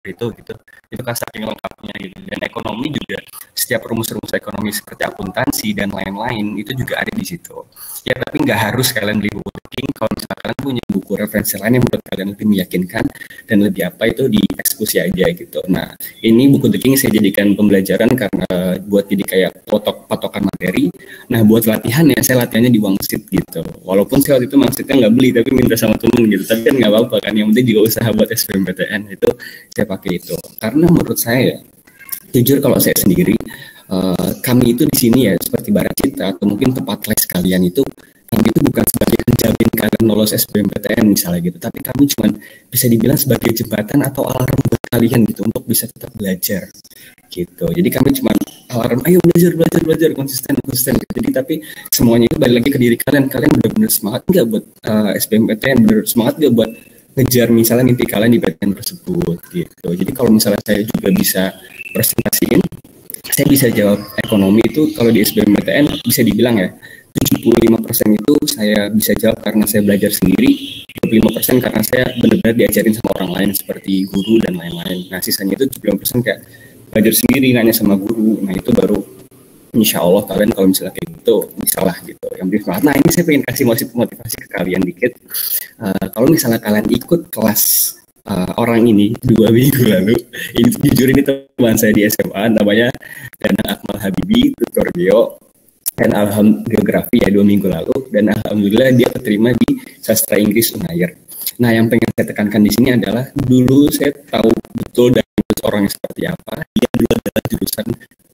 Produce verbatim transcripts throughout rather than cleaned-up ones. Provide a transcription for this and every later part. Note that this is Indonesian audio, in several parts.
itu gitu. Itu kan saking lengkapnya gitu. Dan ekonomi juga setiap rumus-rumus ekonomi seperti akuntansi dan lain-lain itu juga ada di situ. Ya tapi nggak harus kalian beli buku The King. Kalau misalnya kalian punya buku referensi lain yang menurut kalian lebih meyakinkan dan lebih apa itu dieksekusi aja gitu. Nah ini buku The King saya jadikan pembelajaran karena buat jadi kayak potok patokan materi. Nah buat latihan ya saya latihannya di Wangsit gitu. Walaupun saya waktu itu maksudnya nggak beli tapi minta sama temen gitu. Tapi kan nggak apa-apa kan. Yang penting juga usaha buat S B M P T N itu saya pakai itu. Karena menurut saya jujur kalau saya sendiri uh, kami itu di sini ya seperti Baracita atau mungkin tempat les kalian itu kami itu bukan sebagai penjamin kalian lolos S B M P T N misalnya gitu, tapi kami cuma bisa dibilang sebagai jembatan atau alarm buat kalian gitu untuk bisa tetap belajar gitu. Jadi kami cuma alarm, ayo belajar belajar belajar konsisten konsisten gitu. Jadi tapi semuanya itu balik lagi ke diri kalian. Kalian benar-benar semangat nggak buat uh, S B M P T N, benar semangat nggak buat ngejar misalnya mimpi kalian di P T N tersebut gitu. Jadi kalau misalnya saya juga bisa presentasiin, saya bisa jawab ekonomi itu kalau di S B M P T N bisa dibilang ya tujuh puluh lima persen itu saya bisa jawab karena saya belajar sendiri, dua puluh lima persen karena saya benar-benar diajarin sama orang lain seperti guru dan lain-lain. Nah sisanya itu tujuh puluh lima persen kayak belajar sendiri, nanya sama guru. Nah itu baru insya Allah kalian kalau misalnya kayak gitu bisa lah gitu. Yang penting semangat. Nah ini saya pengen kasih motivasi ke kalian dikit. Uh, kalau misalnya kalian ikut kelas uh, orang ini dua minggu lalu, ini jujur ini teman saya di S M A namanya Danang Akmal Habibi, tutor Geo dan alhamdulillah geografi ya dua minggu lalu, dan alhamdulillah dia keterima di sastra Inggris Unair. Nah yang pengen saya tekankan di sini adalah dulu saya tahu betul dan orangnya seperti apa. Dia dulu adalah jurusan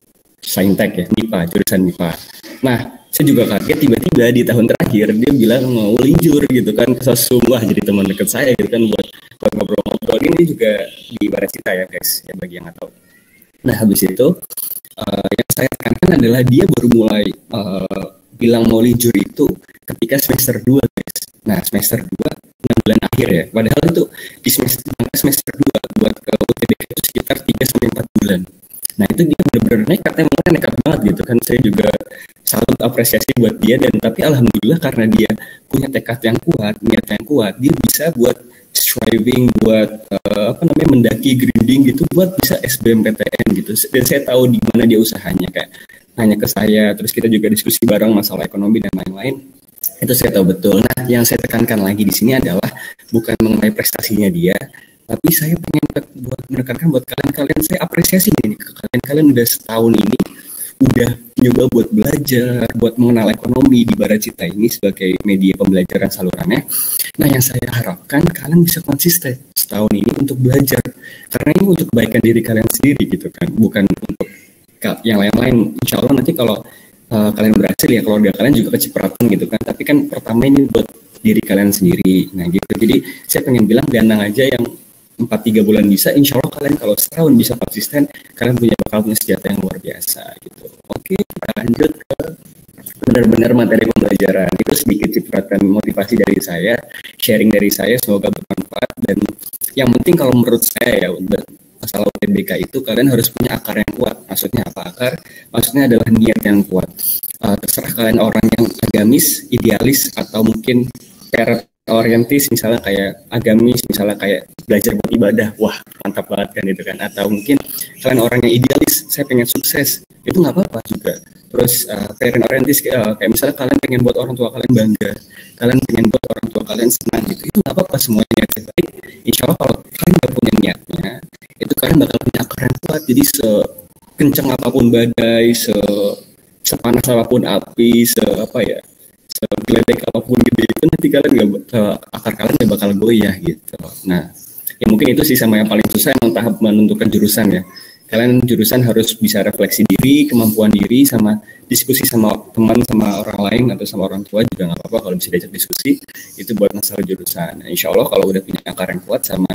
Saintek ya, M I P A, jurusan M I P A. Nah saya juga kaget tiba-tiba di tahun terakhir dia bilang mau linjur gitu kan ke Sosum. Wah jadi teman dekat saya gitu kan buat, buat ngobrol-ngobrol. Ini juga di Baracita ya guys ya bagi yang nggak tahu. Nah habis itu uh, yang saya tekankan adalah dia baru mulai uh, bilang mau linjur itu ketika semester dua guys. Nah semester dua enam bulan akhir ya. Padahal itu di semester semester dua buat ke U T B K itu sekitar tiga sampai empat bulan. Nah itu dia benar-benar nekat, emang nekat banget gitu kan. Saya juga salut apresiasi buat dia, dan tapi alhamdulillah karena dia punya tekad yang kuat, niat yang kuat, dia bisa buat striving, buat uh, apa namanya mendaki grinding gitu, buat bisa S B M P T N gitu. Dan saya tahu di mana dia usahanya, kayak nanya ke saya, terus kita juga diskusi bareng masalah ekonomi dan lain-lain. Itu saya tahu betul. Nah yang saya tekankan lagi di sini adalah bukan mengenai prestasinya dia, tapi saya pengen buat menekankan buat kalian-kalian, saya apresiasi ini ke kalian-kalian udah setahun ini udah nyoba buat belajar, buat mengenal ekonomi di Baracita ini sebagai media pembelajaran salurannya. Nah yang saya harapkan kalian bisa konsisten setahun ini untuk belajar, karena ini untuk kebaikan diri kalian sendiri gitu kan, bukan untuk yang lain-lain. Insya Allah nanti kalau uh, kalian berhasil ya keluarga kalian juga kecipratan gitu kan, tapi kan pertama ini buat diri kalian sendiri. Nah gitu, jadi saya pengen bilang ganang aja yang empat tiga bulan bisa, insya Allah kalian kalau setahun bisa konsisten, kalian punya bakal punya senjata yang luar biasa gitu. Oke, kita lanjut ke benar-benar materi pembelajaran. Itu sedikit cipratan motivasi dari saya, sharing dari saya, semoga bermanfaat. Dan yang penting kalau menurut saya ya, untuk masalah U T B K itu kalian harus punya akar yang kuat. Maksudnya apa akar? Maksudnya adalah niat yang kuat. Uh, terserah kalian orang yang agamis, idealis, atau mungkin peret orientis, misalnya kayak agamis, misalnya kayak belajar buat ibadah, wah mantap banget kan itu kan. Atau mungkin kalian orang yang idealis, saya pengen sukses, itu nggak apa-apa juga. Terus uh, parent orientis uh, kayak misalnya kalian pengen buat orang tua kalian bangga, kalian pengen buat orang tua kalian senang gitu, itu nggak apa-apa, semuanya niatnya baik. Insya Allah kalau kalian nggak punya niatnya, itu kalian bakal punya akar yang kuat. Jadi sekencang apapun badai, se sepanas apapun api, se apa ya, segeledek apapun gitu, itu nanti kalian nggak uh, akar kalian nggak bakal goyah gitu. Nah, ya mungkin itu sih sama yang paling susah emang tahap menentukan jurusan ya. Kalian jurusan harus bisa refleksi diri, kemampuan diri, sama diskusi sama teman, sama orang lain atau sama orang tua juga nggak apa-apa kalau bisa diajak diskusi. Itu buat masalah jurusan. Nah, insya Allah kalau udah punya akar yang kuat sama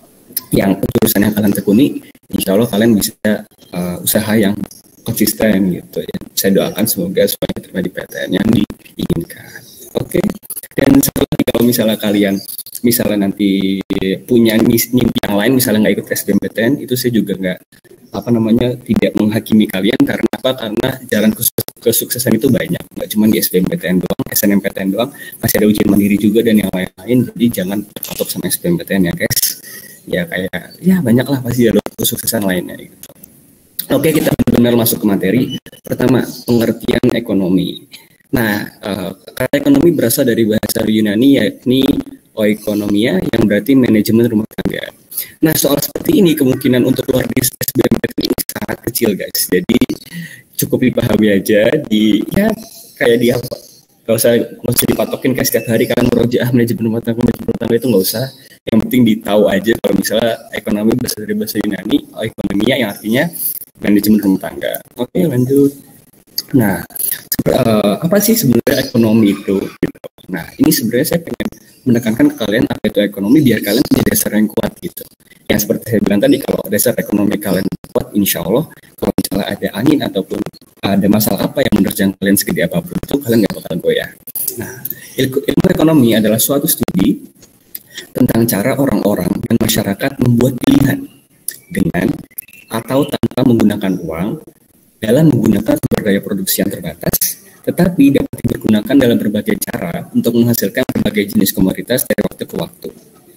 yang jurusan yang kalian tekuni, insya Allah kalian bisa uh, usaha yang konsisten gitu ya. Saya doakan semoga semuanya terima di P T N yang diinginkan. Oke. Okay. Dan satu lagi, kalau misalnya kalian misalnya nanti punya mimpi yang lain, misalnya nggak ikut S B M P T N, itu saya juga nggak apa namanya tidak menghakimi kalian. Karena apa? Karena jalan kesuksesan itu banyak, nggak cuma di S B M P T N doang, S N M P T N doang, masih ada ujian mandiri juga dan yang lain-lain. Jadi jangan terpatok sama S B M P T N ya guys. ya kayak ya banyak lah pasti ada kesuksesan lainnya gitu. Oke, kita benar masuk ke materi. Pertama, pengertian ekonomi. Nah, uh, kata ekonomi berasal dari bahasa Yunani yakni oikonomia yang berarti manajemen rumah tangga. Nah, soal seperti ini kemungkinan untuk keluar di S B M P T N ini sangat kecil guys. Jadi cukup dipahami aja di ya kayak di apa? Gak usah, gak usah dipatokin kayak setiap hari kalian merojaah manajemen rumah tangga, manajemen rumah tangga itu nggak usah. Yang penting ditahu aja kalau misalnya ekonomi berasal dari bahasa Yunani oikonomia yang artinya manajemen rumah tangga. Oke, lanjut. Nah, uh, apa sih sebenarnya ekonomi itu? Gitu. Nah, ini sebenarnya saya pengen menekankan ke kalian apa itu ekonomi biar kalian punya dasar yang kuat gitu. Yang seperti saya bilang tadi, kalau dasar ekonomi kalian kuat, insya Allah kalau misalnya ada angin ataupun ada masalah apa yang menerjang kalian segede apapun itu, kalian nggak bakal goyah. Nah, ilmu, ilmu ekonomi adalah suatu studi tentang cara orang-orang dan masyarakat membuat pilihan dengan atau tanpa menggunakan uang dalam menggunakan sumber daya produksi yang terbatas, tetapi dapat digunakan dalam berbagai cara untuk menghasilkan berbagai jenis komoditas dari waktu ke waktu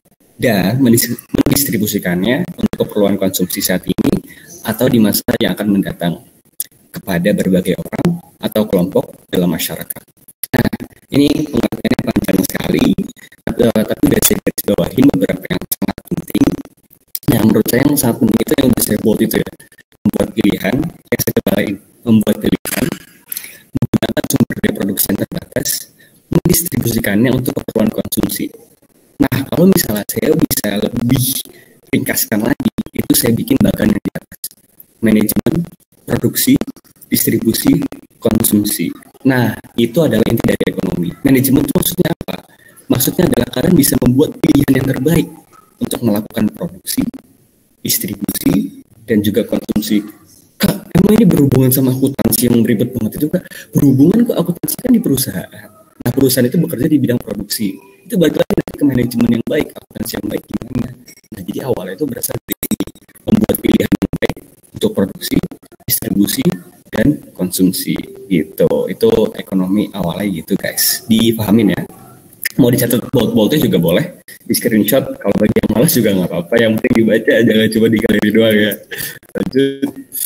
dan mendistribusikannya untuk keperluan konsumsi saat ini atau di masa yang akan mendatang kepada berbagai orang atau kelompok dalam masyarakat. Nah, ini pengertiannya panjang sekali, tapi, tapi dari saya garis bawahin beberapa yang sangat penting. Nah, menurut saya yang sangat penting itu yang bisa saya bold itu ya, membuat pilihan, yang saya lain membuat pilihan, menggunakan sumber daya produksi yang terbatas, mendistribusikannya untuk keperluan konsumsi. Nah, kalau misalnya saya bisa lebih ringkaskan lagi, itu saya bikin bagian yang di atas. Manajemen, produksi, distribusi, konsumsi. Nah, itu adalah inti dari ekonomi. Manajemen itu maksudnya apa? Maksudnya adalah kalian bisa membuat pilihan yang terbaik untuk melakukan produksi, distribusi, dan juga konsumsi. Kak, emang ini berhubungan sama akuntansi yang ribet banget itu, Kak? Berhubungan ke akuntansi kan di perusahaan. Nah, perusahaan itu bekerja di bidang produksi. Itu balik lagi ke manajemen yang baik, akuntansi yang baik gimana. Nah, jadi awalnya itu berasal dari membuat pilihan yang baik untuk produksi, distribusi, dan konsumsi gitu. Itu ekonomi awalnya gitu guys. Dipahamin ya. Mau dicatat bold-boldnya juga boleh. Di screenshot, kalau bagi yang malas juga nggak apa-apa. Yang penting dibaca, jangan cuma digaleri doang ya. Lanjut.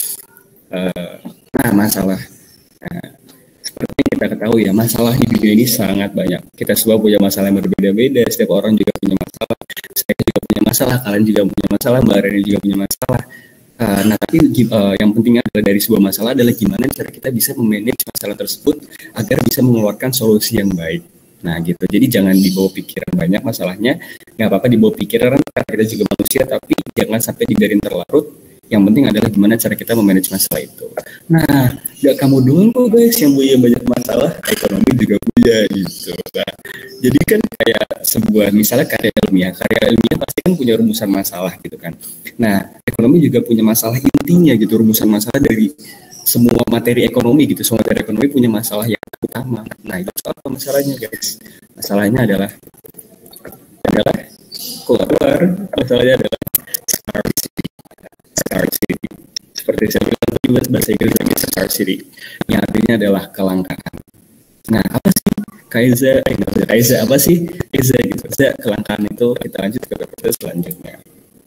Uh, nah, masalah. Nah, seperti yang kita ketahui ya, masalah di dunia ini sangat banyak. Kita semua punya masalah yang berbeda-beda. Setiap orang juga punya masalah. Saya juga punya masalah. Kalian juga punya masalah. Mbak Reni juga punya masalah. Uh, nah, tapi uh, yang penting adalah dari sebuah masalah adalah gimana cara kita bisa memanage masalah tersebut agar bisa mengeluarkan solusi yang baik. Nah, gitu. Jadi jangan dibawa pikiran banyak masalahnya. Nggak apa-apa dibawa pikiran, karena kita juga manusia, tapi jangan sampai dibiarin terlarut. Yang penting adalah gimana cara kita memanage masalah itu. Nah, gak kamu doang kok guys yang punya banyak masalah, ekonomi juga punya gitu. Nah, jadi kan kayak sebuah, misalnya karya ilmiah, karya ilmiah pasti kan punya rumusan masalah gitu kan. Nah, ekonomi juga punya masalah intinya gitu, rumusan masalah dari semua materi ekonomi gitu. Semua materi ekonomi punya masalah yang utama. Nah, itu apa masalahnya guys? Masalahnya adalah adalah kok keluar. Masalahnya adalah scarcity. Scarcity. Seperti saya bilang tadi bahasa Inggris lagi scarcity, yang artinya adalah kelangkaan. Nah, apa sih Kaiza? Eh, Kaiza apa sih? Kaiza gitu. Kaiza kelangkaan itu. Kita lanjut ke episode selanjutnya.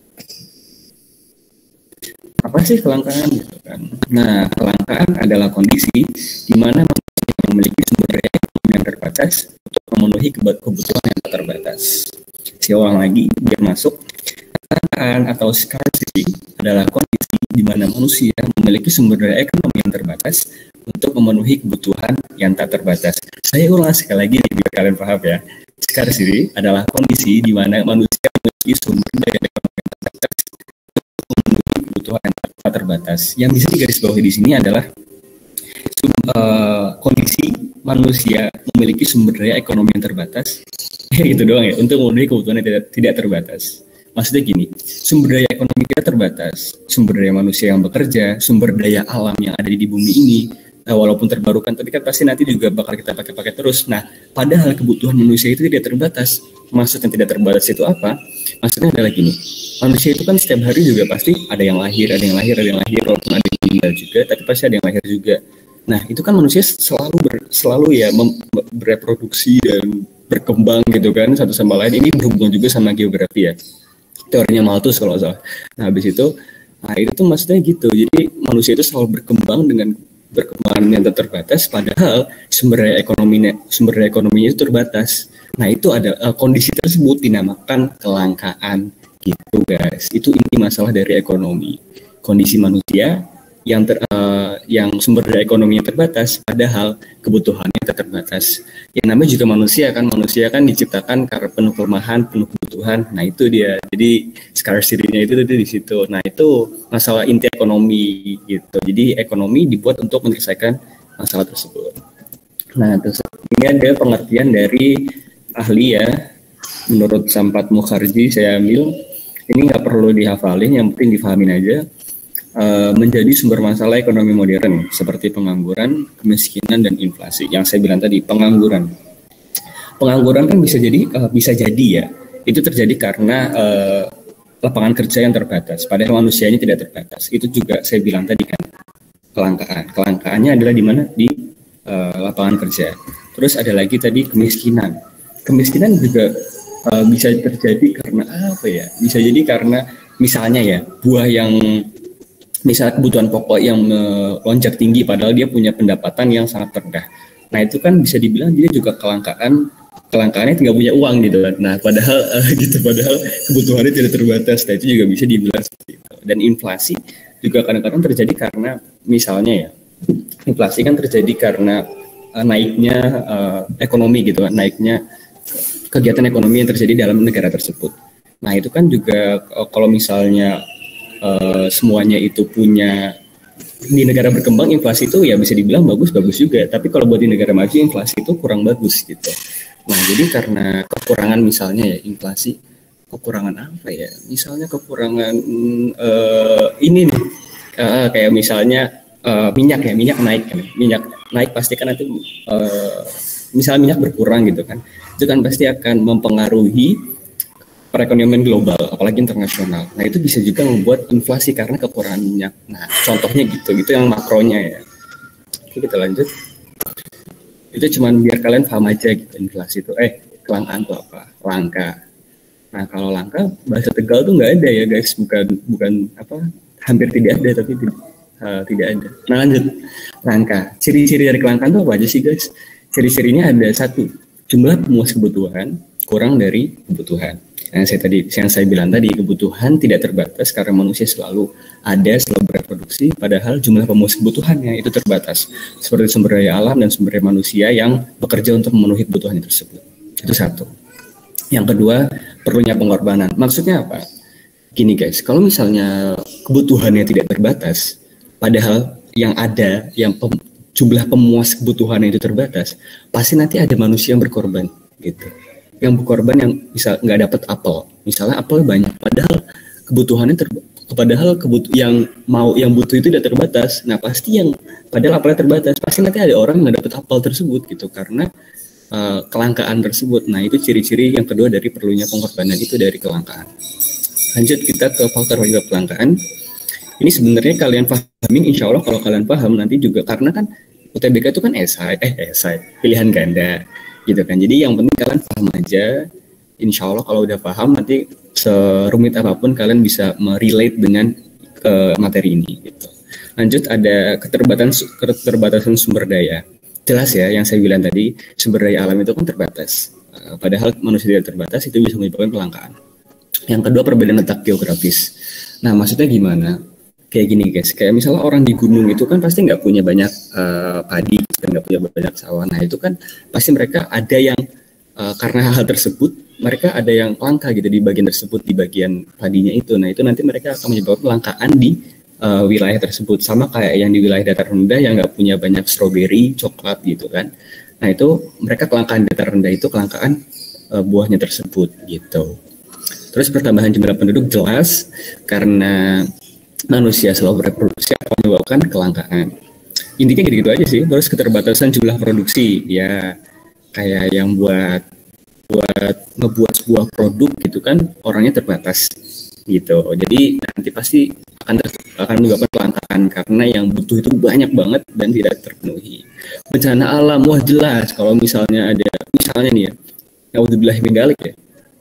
Apa sih kelangkaan gitu kan? Nah, kelangkaan adalah kondisi di mana manusia yang memiliki sumber daya yang terbatas untuk memenuhi kebutuhan yang terbatas. Saya ulang lagi biar masuk. Kelangkaan atau scarcity adalah kondisi di mana manusia memiliki sumber daya ekonomi yang terbatas untuk memenuhi kebutuhan yang tak terbatas. Saya ulang sekali lagi biar kalian paham ya. Scarcity adalah kondisi di mana manusia memiliki sumber daya ekonomi yang terbatas memenuhi kebutuhan yang tak terbatas. Yang bisa digarisbawahi di sini adalah sum, uh, kondisi manusia memiliki sumber daya ekonomi yang terbatas, ya gitu doang ya, untuk memenuhi kebutuhan yang tidak, tidak terbatas. Maksudnya gini, sumber daya ekonomi kita terbatas, sumber daya manusia yang bekerja, sumber daya alam yang ada di bumi ini, nah, walaupun terbarukan, tapi kan pasti nanti juga bakal kita pakai-pakai terus. Nah, padahal kebutuhan manusia itu tidak terbatas. Maksudnya tidak terbatas itu apa? Maksudnya adalah gini, manusia itu kan setiap hari juga pasti ada yang lahir, ada yang lahir, ada yang lahir, walaupun ada yang meninggal juga, tapi pasti ada yang lahir juga. Nah, itu kan manusia selalu ber, selalu ya mem, bereproduksi dan berkembang gitu kan, satu sama lain. Ini berhubungan juga sama geografi ya. teorinya Malthus kalau nggak salah. Nah habis itu, nah itu tuh maksudnya gitu. Jadi manusia itu selalu berkembang dengan berkembang yang terbatas, padahal sumber daya ekonominya sumber daya ekonominya itu terbatas. Nah itu ada uh, kondisi tersebut dinamakan kelangkaan gitu guys. Itu inti masalah dari ekonomi. Kondisi manusia yang ter, uh, yang sumber daya ekonominya terbatas, padahal kebutuhannya terbatas. Yang namanya juga manusia kan, manusia kan diciptakan karena penuh kelemahan, penuh kebutuhan. Nah itu dia. Jadi scarcity-nya itu itu di situ. Nah itu masalah inti ekonomi gitu. Jadi ekonomi dibuat untuk menyelesaikan masalah tersebut. Nah terus ini ada pengertian dari ahli ya. Menurut Sampat Mukherjee saya ambil. Ini nggak perlu dihafalin, yang penting difahamin aja. Menjadi sumber masalah ekonomi modern seperti pengangguran, kemiskinan dan inflasi. Yang saya bilang tadi, pengangguran. Pengangguran kan bisa jadi uh, bisa jadi ya. Itu terjadi karena uh, lapangan kerja yang terbatas. Padahal manusianya tidak terbatas. Itu juga saya bilang tadi kan kelangkaan. Kelangkaannya adalah di mana? Di uh, lapangan kerja. Terus ada lagi tadi kemiskinan. Kemiskinan juga uh, bisa terjadi karena apa ya? Bisa jadi karena misalnya ya buah yang misalnya kebutuhan pokok yang melonjak tinggi padahal dia punya pendapatan yang sangat rendah. Nah itu kan bisa dibilang dia juga kelangkaan, kelangkaannya tidak punya uang gitu kan. Nah padahal uh, gitu padahal kebutuhannya tidak terbatas. Nah itu juga bisa dibilang seperti itu. Dan inflasi juga kadang-kadang terjadi karena misalnya ya inflasi kan terjadi karena uh, naiknya uh, ekonomi gitu kan, naiknya kegiatan ekonomi yang terjadi dalam negara tersebut. Nah itu kan juga uh, kalau misalnya Uh, semuanya itu punya di negara berkembang inflasi itu ya bisa dibilang bagus-bagus juga, tapi kalau buat di negara maju inflasi itu kurang bagus gitu. Nah jadi karena kekurangan misalnya ya inflasi kekurangan apa ya, misalnya kekurangan uh, ini nih uh, kayak misalnya uh, minyak ya minyak naik kan, minyak naik pasti kan nanti uh, misalnya minyak berkurang gitu kan, itu kan pasti akan mempengaruhi perekonomian global, apalagi internasional. Nah itu bisa juga membuat inflasi karena kekurangan minyak. Nah contohnya gitu, itu yang makronya ya. Oke kita lanjut. Itu cuman biar kalian paham aja gitu inflasi itu. Eh kelangkaan itu apa? Langka. Nah kalau langka bahasa Tegal tuh nggak ada ya guys, bukan bukan apa? Hampir tidak ada tapi tidak, uh, tidak ada. Nah lanjut. Langka. Ciri-ciri dari kelangkaan itu apa aja sih guys? Ciri-cirinya ada satu, jumlah pemuas kebutuhan kurang dari kebutuhan. Yang saya tadi, yang saya bilang tadi, kebutuhan tidak terbatas karena manusia selalu ada, selalu berproduksi, padahal jumlah pemuas kebutuhannya itu terbatas, seperti sumber daya alam dan sumber daya manusia yang bekerja untuk memenuhi kebutuhan tersebut. Itu satu. Yang kedua, perlunya pengorbanan. Maksudnya apa? Gini guys, kalau misalnya kebutuhannya tidak terbatas, padahal yang ada, yang pem, jumlah pemuas kebutuhannya itu terbatas, pasti nanti ada manusia yang berkorban, gitu. Yang berkorban yang bisa nggak dapat apel, misalnya apel banyak, padahal kebutuhannya ter, padahal kebut yang mau yang butuh itu tidak terbatas. Nah pasti yang padahal apelnya terbatas, pasti nanti ada orang nggak dapat apel tersebut gitu karena uh, kelangkaan tersebut. Nah itu ciri-ciri yang kedua dari perlunya pengorbanan itu dari kelangkaan. Lanjut kita ke faktor penyebab kelangkaan. Ini sebenarnya kalian pahamin, insya Allah kalau kalian paham nanti juga karena kan U T B K itu kan esai, eh esai pilihan ganda. Gitu kan, jadi yang penting kalian paham aja, insya Allah kalau udah paham nanti serumit apapun kalian bisa merelate dengan uh, materi ini gitu. Lanjut ada keterbatasan keterbatasan sumber daya. Jelas ya yang saya bilang tadi, sumber daya alam itu kan terbatas, uh, padahal manusia tidak terbatas, itu bisa menyebabkan kelangkaan. Yang kedua perbedaan letak geografis. Nah maksudnya gimana? Kayak gini guys, kayak misalnya orang di gunung itu kan pasti nggak punya banyak uh, padi, nggak punya banyak sawah. Nah itu kan pasti mereka ada yang uh, karena hal tersebut mereka ada yang langka gitu di bagian tersebut, di bagian padinya itu. Nah itu nanti mereka akan menyebabkan kelangkaan di uh, wilayah tersebut. Sama kayak yang di wilayah datar rendah yang nggak punya banyak stroberi, coklat gitu kan. Nah itu mereka kelangkaan datar rendah itu kelangkaan uh, buahnya tersebut gitu. Terus pertambahan jumlah penduduk jelas karena manusia selalu berproduksi akan menyebabkan kelangkaan. Intinya gitu-gitu aja sih. Terus keterbatasan jumlah produksi ya kayak yang buat buat ngebuat sebuah produk gitu kan orangnya terbatas gitu. Jadi nanti pasti akan ter, akan menyebabkan kelangkaan karena yang butuh itu banyak banget dan tidak terpenuhi. Bencana alam wah jelas kalau misalnya ada misalnya nih ya, naudzubillah min dzalik ya.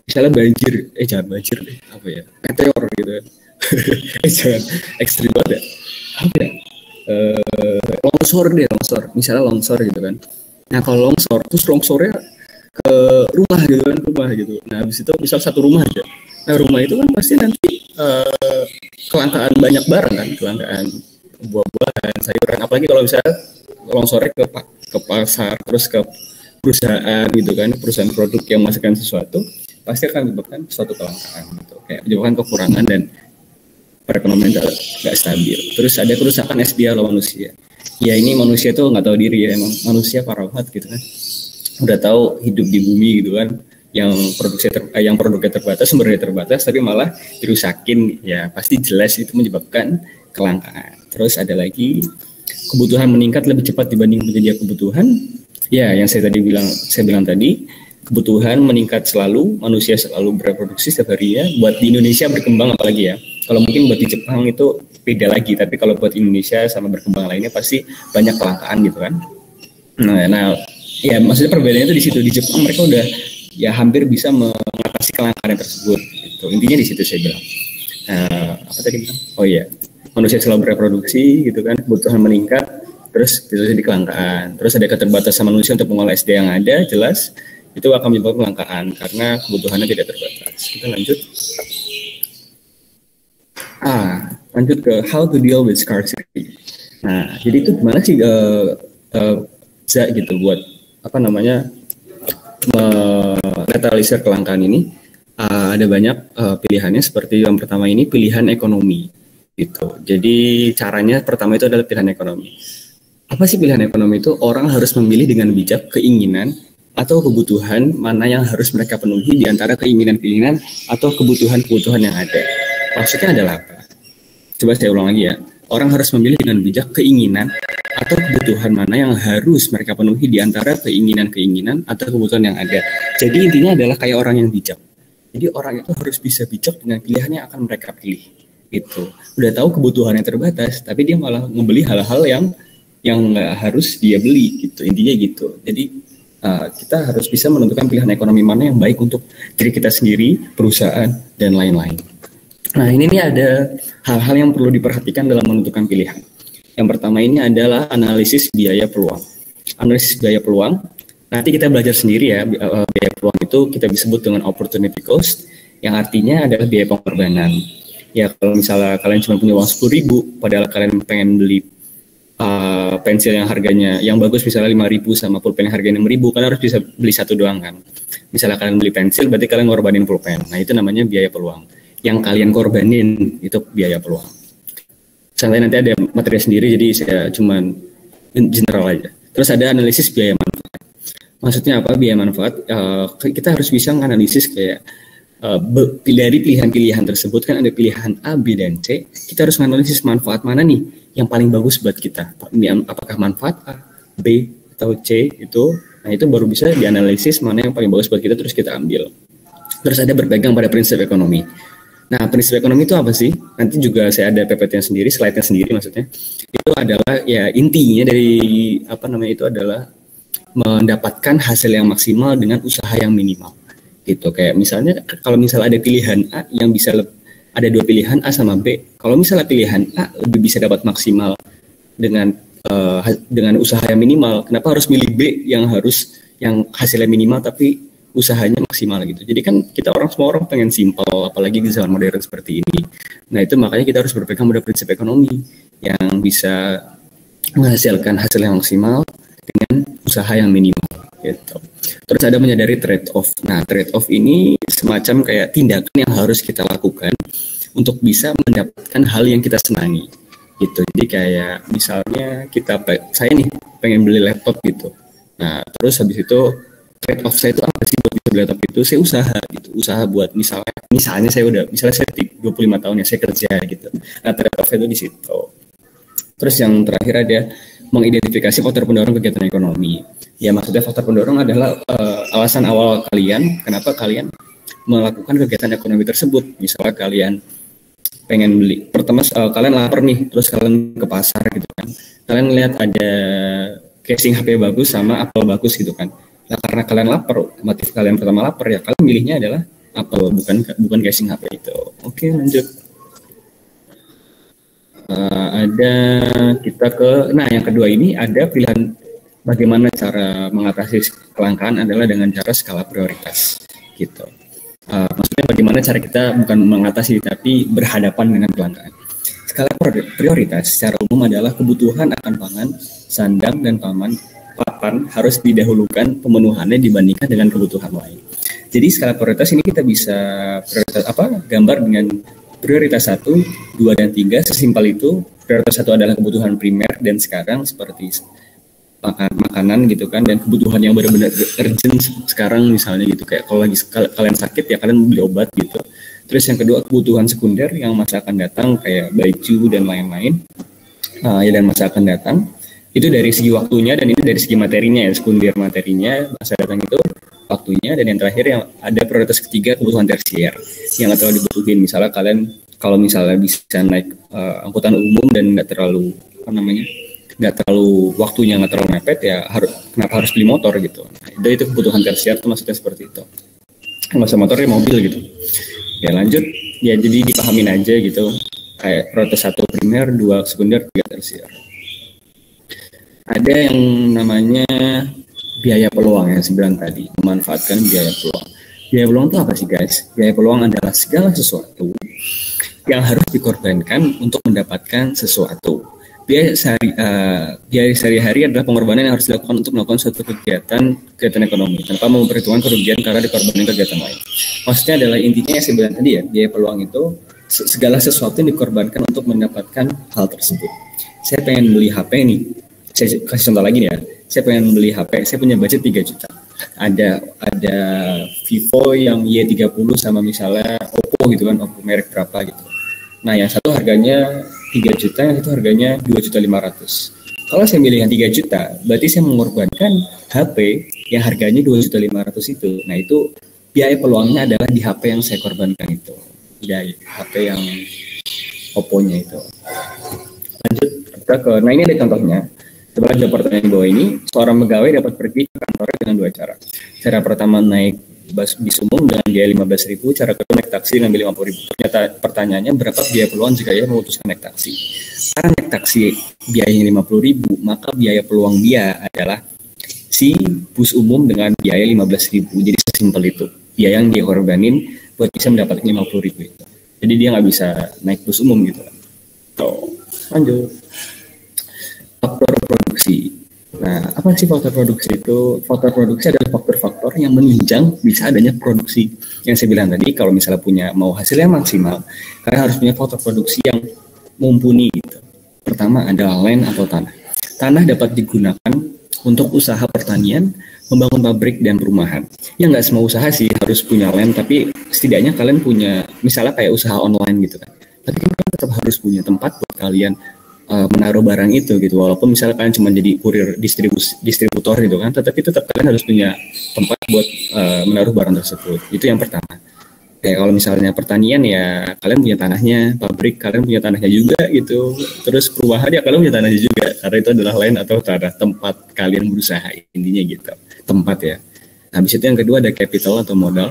misalnya banjir, eh jangan banjir deh, apa ya, meteor gitu. eh jangan ekstrim banget ya. Apa ya? Eh, longsor deh, longsor. Misalnya longsor gitu kan. Nah kalau longsor, terus longsornya ke rumah gitu kan, rumah gitu. Nah habis itu misal satu rumah aja. Nah rumah itu kan pasti nanti eh, kelangkaan banyak barang kan, kelangkaan buah-buahan, sayuran. Apalagi kalau misalnya longsornya ke ke pasar, terus ke perusahaan gitu kan, perusahaan produk yang menghasilkan sesuatu, pasti akan menyebabkan suatu kelangkaan gitu, kayak menyebabkan kekurangan dan perekonomian nggak stabil. Terus ada kerusakan S D A oleh manusia. Ya ini manusia tuh nggak tahu diri ya, emang manusia parah banget gitu kan. Udah tahu hidup di bumi gitu kan, yang produksi ter, eh, yang produknya terbatas, sumbernya terbatas, tapi malah dirusakin, ya pasti jelas itu menyebabkan kelangkaan. Terus ada lagi kebutuhan meningkat lebih cepat dibanding penyedia kebutuhan. Ya, yang saya tadi bilang, saya bilang tadi, kebutuhan meningkat selalu, manusia selalu bereproduksi setiap hari ya. Buat di Indonesia berkembang apalagi ya. Kalau mungkin buat di Jepang itu beda lagi, tapi kalau buat Indonesia sama berkembang lainnya pasti banyak kelangkaan gitu kan. Nah, nah ya maksudnya perbedaannya itu di situ. Di Jepang mereka udah ya hampir bisa mengatasi kelangkaan tersebut. Gitu. Intinya di situ saya bilang. Nah, apa tadi bilang? Oh iya, manusia selalu bereproduksi gitu kan, kebutuhan meningkat, terus terus jadi kelangkaan. Terus ada keterbatasan manusia untuk mengolah S D A yang ada, jelas itu akan menyebabkan kelangkaan karena kebutuhannya tidak terbatas. Kita lanjut. Ah, lanjut ke how to deal with scarcity. Nah, jadi itu gimana sih uh, uh, gitu buat apa namanya menetralisir kelangkaan ini? Uh, ada banyak uh, pilihannya, seperti yang pertama ini pilihan ekonomi gitu. Jadi caranya pertama itu adalah pilihan ekonomi. Apa sih pilihan ekonomi itu? Orang harus memilih dengan bijak keinginan atau kebutuhan mana yang harus mereka penuhi di antara keinginan-keinginan atau kebutuhan-kebutuhan yang ada. Maksudnya adalah apa? Coba saya ulang lagi ya. Orang harus memilih dengan bijak keinginan atau kebutuhan mana yang harus mereka penuhi di antara keinginan-keinginan atau kebutuhan yang ada. Jadi intinya adalah kayak orang yang bijak. Jadi orang itu harus bisa bijak dengan pilihan yang akan mereka pilih. Itu udah tahu kebutuhannya terbatas, tapi dia malah membeli hal-hal yang yang nggak harus dia beli gitu. Intinya gitu. Jadi uh, kita harus bisa menentukan pilihan ekonomi mana yang baik untuk diri kita sendiri, perusahaan, dan lain-lain. Nah ini nih ada hal-hal yang perlu diperhatikan dalam menentukan pilihan. Yang pertama ini adalah analisis biaya peluang. Analisis biaya peluang, nanti kita belajar sendiri ya, biaya peluang itu kita disebut dengan opportunity cost, yang artinya adalah biaya pengorbanan. Ya kalau misalnya kalian cuma punya uang sepuluh ribu, padahal kalian pengen beli uh, pensil yang harganya, yang bagus misalnya lima ribu sama pulpen yang harganya enam ribu, kalian harus bisa beli satu doang kan. Misalnya kalian beli pensil, berarti kalian ngorbanin pulpen. Nah itu namanya biaya peluang. Yang kalian korbanin itu biaya peluang. Sampai nanti ada materi sendiri, jadi saya cuman general aja. Terus ada analisis biaya manfaat. Maksudnya apa biaya manfaat? Uh, kita harus bisa menganalisis kayak uh, dari pilihan-pilihan tersebut kan ada pilihan A, B, dan C. Kita harus menganalisis manfaat mana nih yang paling bagus buat kita. Apakah manfaat A, B, atau C itu? Nah itu baru bisa dianalisis mana yang paling bagus buat kita, terus kita ambil. Terus ada berpegang pada prinsip ekonomi. Nah, prinsip ekonomi itu apa sih? Nanti juga saya ada P P T-nya sendiri, slide-nya sendiri maksudnya. Itu adalah ya intinya dari apa namanya itu adalah mendapatkan hasil yang maksimal dengan usaha yang minimal. Gitu kayak misalnya kalau misalnya ada pilihan A yang bisa le- ada dua pilihan A sama B. Kalau misalnya pilihan A lebih bisa dapat maksimal dengan uh, dengan usaha yang minimal, kenapa harus milih B yang harus yang hasilnya minimal tapi usahanya maksimal gitu. Jadi kan kita orang semua orang pengen simpel, apalagi di zaman modern seperti ini. Nah itu makanya kita harus berpegang pada prinsip ekonomi yang bisa menghasilkan hasil yang maksimal dengan usaha yang minimal gitu. Terus ada menyadari trade off. Nah trade off ini semacam kayak tindakan yang harus kita lakukan untuk bisa mendapatkan hal yang kita senangi gitu. Jadi kayak misalnya kita saya nih pengen beli laptop gitu. Nah terus habis itu trade off saya itu apa sih buat bisa beli laptop itu? Saya usaha gitu, usaha buat misalnya, misalnya saya udah, misalnya saya dua puluh lima tahun ya saya kerja gitu. Nah trade off itu di situ. Terus yang terakhir ada mengidentifikasi faktor pendorong kegiatan ekonomi. Ya maksudnya faktor pendorong adalah uh, alasan awal kalian, kenapa kalian melakukan kegiatan ekonomi tersebut. Misalnya kalian pengen beli, pertama uh, kalian lapar nih, terus kalian ke pasar gitu kan. Kalian lihat ada casing H P bagus sama Apple bagus gitu kan. Nah karena kalian lapar, motif kalian pertama lapar ya kalian milihnya adalah Apple, bukan bukan casing H P itu. Oke, lanjut. Uh, ada kita ke, nah yang kedua ini ada pilihan bagaimana cara mengatasi kelangkaan adalah dengan cara skala prioritas, gitu. Uh, maksudnya bagaimana cara kita bukan mengatasi tapi berhadapan dengan kelangkaan. Skala prioritas secara umum adalah kebutuhan akan pangan, sandang dan paman papan harus didahulukan pemenuhannya dibandingkan dengan kebutuhan lain. Jadi skala prioritas ini kita bisa prioritas apa? Gambar dengan prioritas satu, dua dan tiga. Sesimpel itu. Prioritas satu adalah kebutuhan primer dan sekarang seperti makan makanan gitu kan, dan kebutuhan yang benar-benar urgent sekarang misalnya gitu, kayak kalau lagi kalian sakit ya kalian beli obat gitu. Terus yang kedua kebutuhan sekunder yang masa akan datang kayak baju dan lain-lain, uh, ya dan masa akan datang. Itu dari segi waktunya dan ini dari segi materinya ya, sekunder materinya, masa datang itu waktunya, dan yang terakhir yang ada prioritas ketiga kebutuhan tersier yang nggak terlalu dibutuhin. Misalnya kalian kalau misalnya bisa naik uh, angkutan umum dan nggak terlalu apa namanya nggak terlalu waktunya nggak terlalu mepet ya harus kenapa harus beli motor gitu. Nah, itu kebutuhan tersier itu maksudnya seperti itu. Nggak usah motor ya mobil gitu. Ya lanjut ya, jadi dipahamin aja gitu kayak prioritas satu primer, dua sekunder, tiga tersier. Ada yang namanya biaya peluang yang saya bilang tadi, memanfaatkan biaya peluang. Biaya peluang itu apa sih guys? Biaya peluang adalah segala sesuatu yang harus dikorbankan untuk mendapatkan sesuatu. Biaya sehari, uh, biaya sehari-hari adalah pengorbanan yang harus dilakukan untuk melakukan suatu kegiatan kegiatan ekonomi tanpa memperhitungkan kerugian karena dikorbankan kegiatan lain. Maksudnya adalah intinya yang saya bilang tadi ya, biaya peluang itu segala sesuatu yang dikorbankan untuk mendapatkan hal tersebut. Saya pengen beli H P nih. Saya kasih contoh lagi nih ya, saya pengen beli H P, saya punya budget tiga juta. Ada ada Vivo yang Y tiga puluh sama misalnya Oppo gitu kan, Oppo merek berapa gitu. Nah yang satu harganya tiga juta, yang satu harganya dua juta lima ratus. Kalau saya milih yang tiga juta, berarti saya mengorbankan H P yang harganya dua juta lima ratus itu. Nah itu biaya peluangnya adalah di H P yang saya korbankan itu. Biaya H P yang Oppo-nya itu. Lanjut kita ke, nah ini ada contohnya. Coba jawab pertanyaan di bawah ini. Seorang pegawai dapat pergi ke kantornya dengan dua cara. Cara pertama naik bus bis umum dengan biaya lima belas ribu, cara kedua naik taksi dengan biaya lima puluh ribu. Ternyata pertanyaannya berapa biaya peluang jika ia memutuskan naik taksi? Karena naik taksi biayanya lima puluh ribu, maka biaya peluang dia adalah si bus umum dengan biaya lima belas ribu. Jadi sesimpel itu. Biaya yang dia korbanin buat bisa mendapatkan lima puluh ribu itu. Jadi dia nggak bisa naik bus umum gitu. Tuh, lanjut. Faktor produksi. Nah, apa sih faktor produksi itu? Faktor produksi adalah faktor-faktor yang menunjang bisa adanya produksi. Yang saya bilang tadi, kalau misalnya punya mau hasilnya maksimal, kalian harus punya faktor produksi yang mumpuni gitu. Pertama adalah land atau tanah. Tanah dapat digunakan untuk usaha pertanian, membangun pabrik dan perumahan. Ya nggak semua usaha sih harus punya land, tapi setidaknya kalian punya, misalnya kayak usaha online gitu kan. Tapi kalian tetap harus punya tempat buat kalian Uh, menaruh barang itu gitu, walaupun misalnya kalian cuma jadi kurir distribus, distributor gitu kan, tetapi tetap kalian harus punya tempat buat uh, menaruh barang tersebut. Itu yang pertama. Kayak kalau misalnya pertanian ya kalian punya tanahnya, pabrik kalian punya tanahnya juga gitu, terus perumahan ya kalian punya tanahnya juga, karena itu adalah lain atau tanah tempat kalian berusaha, intinya gitu, tempat ya. Habis itu yang kedua ada capital atau modal.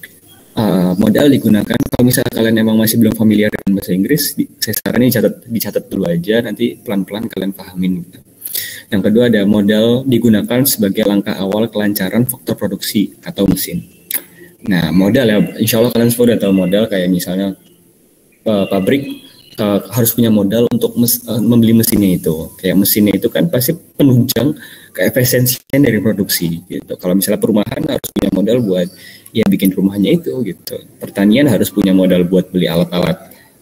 Uh, modal digunakan kalau misalnya kalian emang masih belum familiar dengan bahasa Inggris, di, saya saranin dicatat, dicatat dulu aja, nanti pelan-pelan kalian pahamin gitu. Yang kedua ada modal digunakan sebagai langkah awal kelancaran faktor produksi atau mesin. Nah modal ya, insya Allah kalian semua udah tahu modal, kayak misalnya uh, pabrik uh, harus punya modal untuk mes, uh, membeli mesinnya itu. Kayak mesinnya itu kan pasti penunjang keefisiensian dari produksi gitu. Kalau misalnya perumahan harus punya modal buat ya bikin rumahnya itu gitu. Pertanian harus punya modal buat beli alat-alat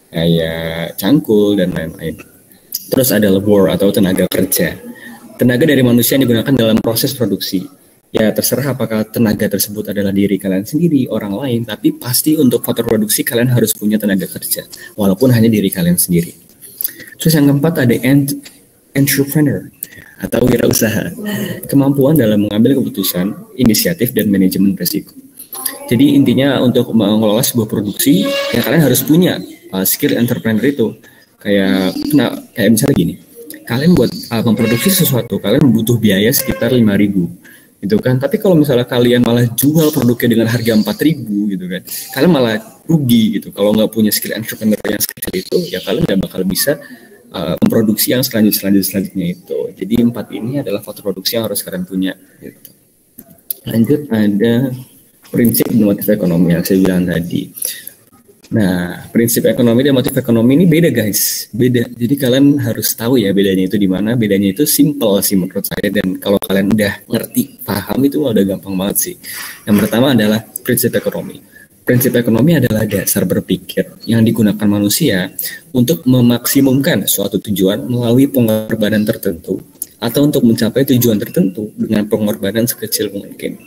kayak cangkul dan lain-lain. Terus ada labor atau tenaga kerja. Tenaga dari manusia yang digunakan dalam proses produksi. Ya terserah apakah tenaga tersebut adalah diri kalian sendiri, orang lain, tapi pasti untuk faktor produksi kalian harus punya tenaga kerja, walaupun hanya diri kalian sendiri. Terus yang keempat ada ent- entrepreneur atau wirausaha. Kemampuan dalam mengambil keputusan, inisiatif, dan manajemen risiko. Jadi intinya untuk mengelola sebuah produksi, ya kalian harus punya uh, skill entrepreneur itu. Kayak, nah, kayak misalnya gini, kalian buat uh, memproduksi sesuatu, kalian butuh biaya sekitar lima ribu. gitu kan. Tapi kalau misalnya kalian malah jual produknya dengan harga empat ribu gitu kan, kalian malah rugi gitu. Kalau nggak punya skill entrepreneur yang sekecil itu, ya kalian nggak bakal bisa uh, memproduksi yang selanjut selanjut selanjutnya itu. Jadi empat ini adalah faktor produksi yang harus kalian punya gitu. Lanjut, ada prinsip dan motif ekonomi yang saya bilang tadi. Nah, prinsip ekonomi dan motif ekonomi ini beda guys, beda. Jadi kalian harus tahu ya bedanya itu di mana. Bedanya itu simple sih menurut saya, dan kalau kalian udah ngerti, paham itu udah gampang banget sih. Yang pertama adalah prinsip ekonomi. Prinsip ekonomi adalah dasar berpikir yang digunakan manusia untuk memaksimumkan suatu tujuan melalui pengorbanan tertentu atau untuk mencapai tujuan tertentu dengan pengorbanan sekecil mungkin.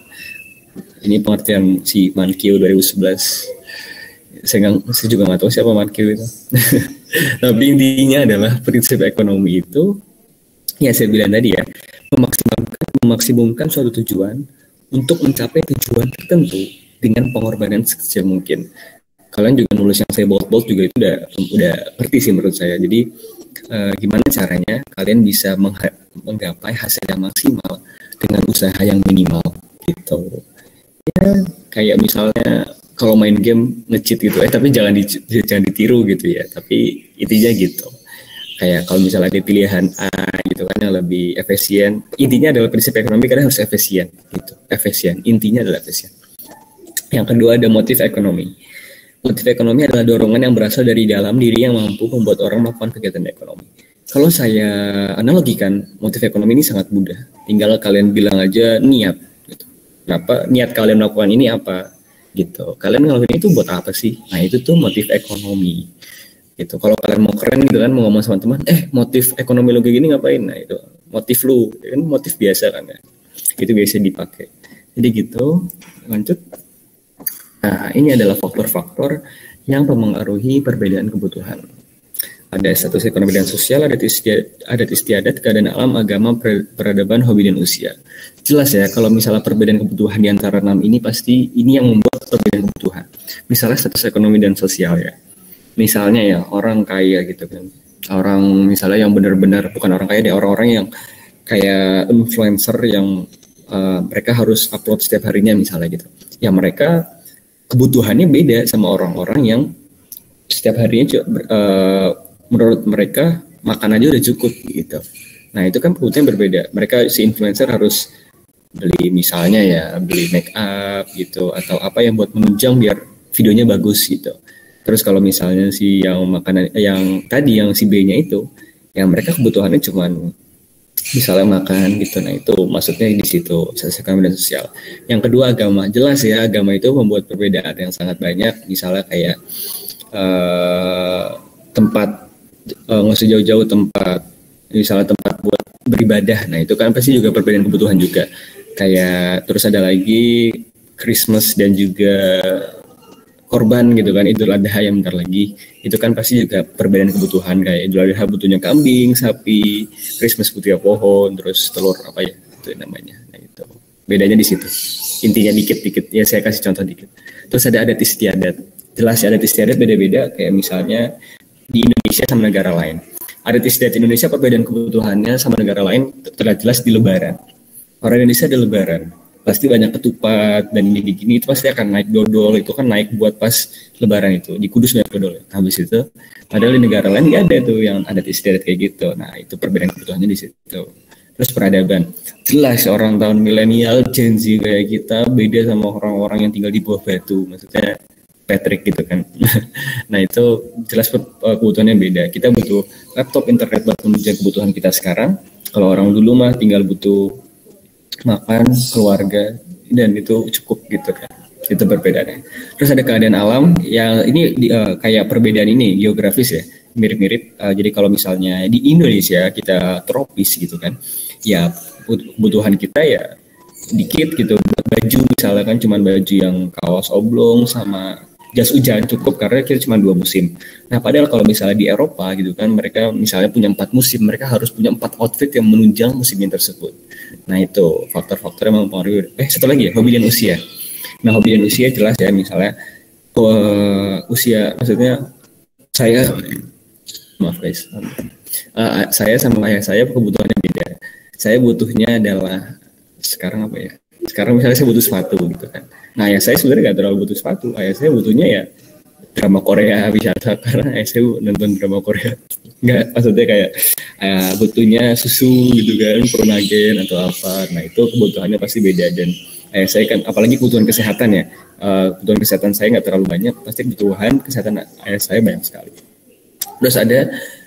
Ini pengertian si Mankiw dua ribu sebelas. Saya, gak, saya juga nggak tahu siapa Mankiw itu. Tapi intinya adalah prinsip ekonomi itu, ya saya bilang tadi ya, memaksimumkan, memaksimumkan suatu tujuan untuk mencapai tujuan tertentu dengan pengorbanan sekecil mungkin. Kalian juga nulis yang saya bold-bold juga itu udah udah ngerti sih menurut saya. Jadi eh, gimana caranya kalian bisa mengha- menggapai hasil yang maksimal dengan usaha yang minimal gitu. Ya kayak misalnya kalau main game nge-cheat gitu, eh tapi jangan di, jangan ditiru gitu ya. Tapi intinya gitu. Kayak kalau misalnya ada pilihan A gitu kan yang lebih efisien. Intinya adalah prinsip ekonomi karena harus efisien gitu. Efisien. Intinya adalah efisien. Yang kedua ada motif ekonomi. Motif ekonomi adalah dorongan yang berasal dari dalam diri yang mampu membuat orang melakukan kegiatan ekonomi. Kalau saya analogikan, motif ekonomi ini sangat mudah. Tinggal kalian bilang aja niat. Gitu. Kenapa? Niat kalian melakukan ini apa? Gitu. Kalian ngelakuin itu buat apa sih? Nah itu tuh motif ekonomi. Gitu. Kalau kalian mau keren gitu kan, mau ngomong sama teman, eh motif ekonomi lo kayak gini ngapain? Nah itu motif lu, kan motif biasa kan ya. Itu biasa dipakai. Jadi gitu. Lanjut. Nah ini adalah faktor-faktor yang mempengaruhi perbedaan kebutuhan. Ada status ekonomi dan sosial, adat istiadat, adat istiadat, keadaan alam, agama, peradaban, hobi dan usia. Jelas ya, kalau misalnya perbedaan kebutuhan di antara enam ini pasti ini yang membuat perbedaan kebutuhan. Misalnya status ekonomi dan sosial ya. Misalnya ya orang kaya gitu kan. Orang misalnya yang benar-benar bukan orang kaya deh, orang-orang yang kayak influencer yang uh, mereka harus upload setiap harinya misalnya gitu. Ya mereka kebutuhannya beda sama orang-orang yang setiap harinya uh, menurut mereka makan aja udah cukup gitu. Nah itu kan kebutuhan berbeda. Mereka si influencer harus beli misalnya ya beli make up gitu atau apa yang buat menunjang biar videonya bagus gitu. Terus kalau misalnya si yang makanan yang tadi yang si B-nya itu, yang mereka kebutuhannya cuman misalnya makan gitu. Nah itu maksudnya di situ status ekonomi dan sosial. Yang kedua agama. Jelas ya agama itu membuat perbedaan yang sangat banyak. Misalnya kayak uh, tempat nggak usah jauh-jauh tempat misalnya tempat buat beribadah, nah itu kan pasti juga perbedaan kebutuhan juga. Kayak terus ada lagi Christmas dan juga korban gitu kan, Idul Adha yang bentar lagi, itu kan pasti juga perbedaan kebutuhan. Kayak Idul Adha butuhnya kambing, sapi, Christmas butuhnya pohon, terus telur apa ya itu namanya. Nah itu bedanya di situ. Intinya dikit-dikit ya saya kasih contoh dikit. Terus ada adat istiadat. Jelas ya adat istiadat beda-beda, kayak misalnya di Indonesia sama negara lain. Adat istiadat Indonesia perbedaan kebutuhannya sama negara lain terlihat jelas di Lebaran. Orang Indonesia ada Lebaran, pasti banyak ketupat dan ini gini itu pasti akan naik dodol, itu kan naik buat pas Lebaran itu. Di Kudus banyak dodol. Habis itu, padahal di negara lain nggak ada tuh yang adat istiadat kayak gitu. Nah itu perbedaan kebutuhannya di situ. Terus peradaban, jelas orang tahun milenial Gen Z kayak kita beda sama orang-orang yang tinggal di bawah batu. Maksudnya Patrick gitu kan. Nah itu jelas kebutuhannya beda. Kita butuh laptop, internet buat menunjang kebutuhan kita sekarang. Kalau orang dulu mah tinggal butuh makan, keluarga, dan itu cukup gitu kan. Itu perbedaannya. Terus ada keadaan alam yang ini uh, kayak perbedaan ini geografis ya, mirip-mirip. Uh, jadi kalau misalnya di Indonesia kita tropis gitu kan, ya kebutuhan kita ya dikit gitu. Baju misalnya kan cuma baju yang kaos oblong sama jas hujan cukup karena kita cuma dua musim. Nah padahal kalau misalnya di Eropa gitu kan mereka misalnya punya empat musim, mereka harus punya empat outfit yang menunjang musimnya tersebut. Nah itu faktor-faktor yang mempengaruhi. Eh satu lagi ya, hobi dan usia. Nah hobi dan usia jelas ya, misalnya uh, usia maksudnya saya maaf guys, uh, saya sama ayah saya kebutuhannya beda. Saya butuhnya adalah sekarang apa ya? Sekarang misalnya saya butuh sepatu gitu kan. Nah ayah saya sebenarnya nggak terlalu butuh sepatu. Ayah saya butuhnya ya drama Korea wisata, karena ayah saya nonton drama Korea. Nggak, maksudnya kayak uh, butuhnya susu gitu kan, Pronagen atau apa. Nah itu kebutuhannya pasti beda. Dan ayah saya kan, apalagi kebutuhan kesehatan ya, uh, kebutuhan kesehatan saya nggak terlalu banyak, pasti kebutuhan kesehatan ayah saya banyak sekali. Terus ada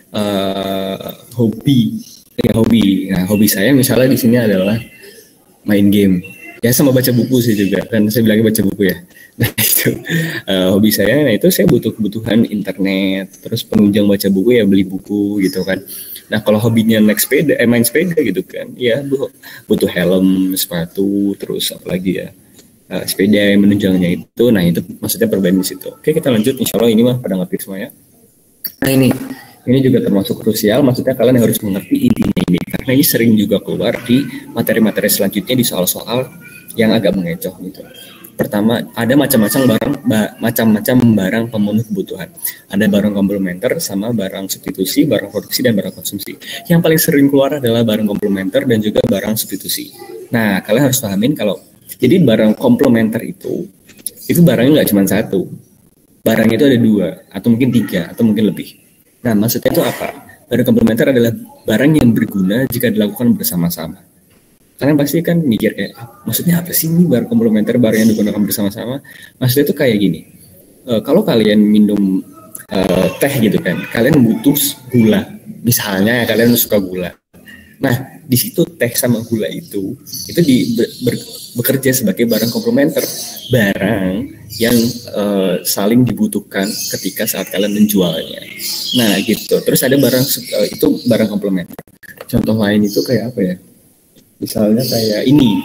uh, hobi, ya hobi. Nah hobi saya misalnya di sini adalah main game. Ya sama baca buku sih juga, kan saya bilangnya baca buku ya. Nah itu uh, hobi saya. Nah itu saya butuh kebutuhan internet, terus penunjang baca buku ya beli buku gitu kan. Nah kalau hobinya naik sepeda, eh, main sepeda gitu kan, ya butuh helm, sepatu, terus apalagi ya uh, sepeda yang menunjangnya itu. Nah itu maksudnya perbedaan di situ. Oke kita lanjut, insya Allah ini mah pada ngerti semuanya. Nah ini, ini juga termasuk krusial, maksudnya kalian harus mengerti intinya ini, karena ini sering juga keluar di materi-materi selanjutnya di soal-soal yang agak mengecoh gitu. Pertama, ada macam-macam barang, ba, macam-macam barang pemenuh kebutuhan. Ada barang komplementer sama barang substitusi, barang produksi dan barang konsumsi. Yang paling sering keluar adalah barang komplementer dan juga barang substitusi. Nah, kalian harus pahamin kalau jadi barang komplementer itu, itu barangnya nggak cuma satu. Barangnya itu ada dua, atau mungkin tiga, atau mungkin lebih. Nah, maksudnya itu apa? Barang komplementer adalah barang yang berguna jika dilakukan bersama-sama. Kalian pasti kan mikir kayak, maksudnya apa sih ini barang komplementer, barang yang digunakan bersama-sama? Maksudnya itu kayak gini, e, kalau kalian minum e, teh gitu kan, kalian butuh gula. Misalnya kalian suka gula. Nah, di situ teh sama gula itu, itu di, ber, ber, bekerja sebagai barang komplementer. Barang yang e, saling dibutuhkan ketika saat kalian menjualnya. Nah, gitu. Terus ada barang, e, itu barang komplementer. Contoh lain itu kayak apa ya? Misalnya kayak ini,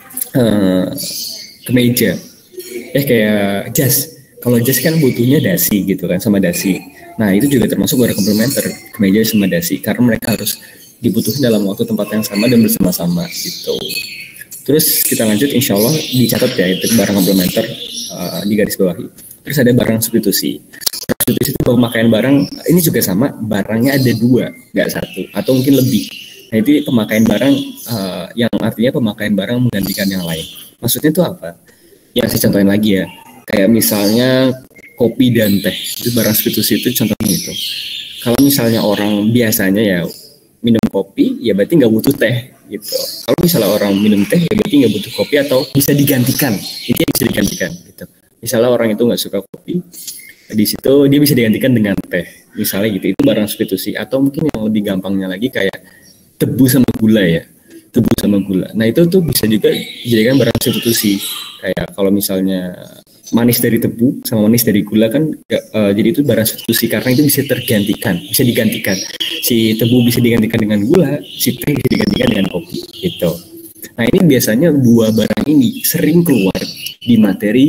uh, kemeja, eh kayak jas. Kalau jas kan butuhnya dasi gitu kan, sama dasi. Nah itu juga termasuk barang komplementer, kemeja sama dasi, karena mereka harus dibutuhkan dalam waktu tempat yang sama dan bersama-sama gitu. Terus kita lanjut, insya Allah dicatat ya itu barang komplementer uh, di garis bawahi. Terus ada barang substitusi. Substitusi itu pemakaian barang, ini juga sama, barangnya ada dua, nggak satu, atau mungkin lebih. Nah itu pemakaian barang uh, yang artinya pemakaian barang menggantikan yang lain. Maksudnya itu apa? Ya saya contohin lagi ya. Kayak misalnya kopi dan teh, itu barang substitusi itu contohnya itu. Kalau misalnya orang biasanya ya minum kopi, ya berarti nggak butuh teh gitu. Kalau misalnya orang minum teh, ya berarti nggak butuh kopi atau bisa digantikan. Ini bisa digantikan gitu. Misalnya orang itu nggak suka kopi, di situ dia bisa digantikan dengan teh. Misalnya gitu, itu barang substitusi. Atau mungkin yang lebih gampangnya lagi kayak tebu sama gula ya, tebu sama gula. Nah itu tuh bisa juga dijadikan barang substitusi. Kayak kalau misalnya manis dari tebu sama manis dari gula kan, uh, jadi itu barang substitusi karena itu bisa tergantikan, bisa digantikan. Si tebu bisa digantikan dengan gula, si teh bisa digantikan dengan kopi gitu. Nah ini biasanya dua barang ini sering keluar di materi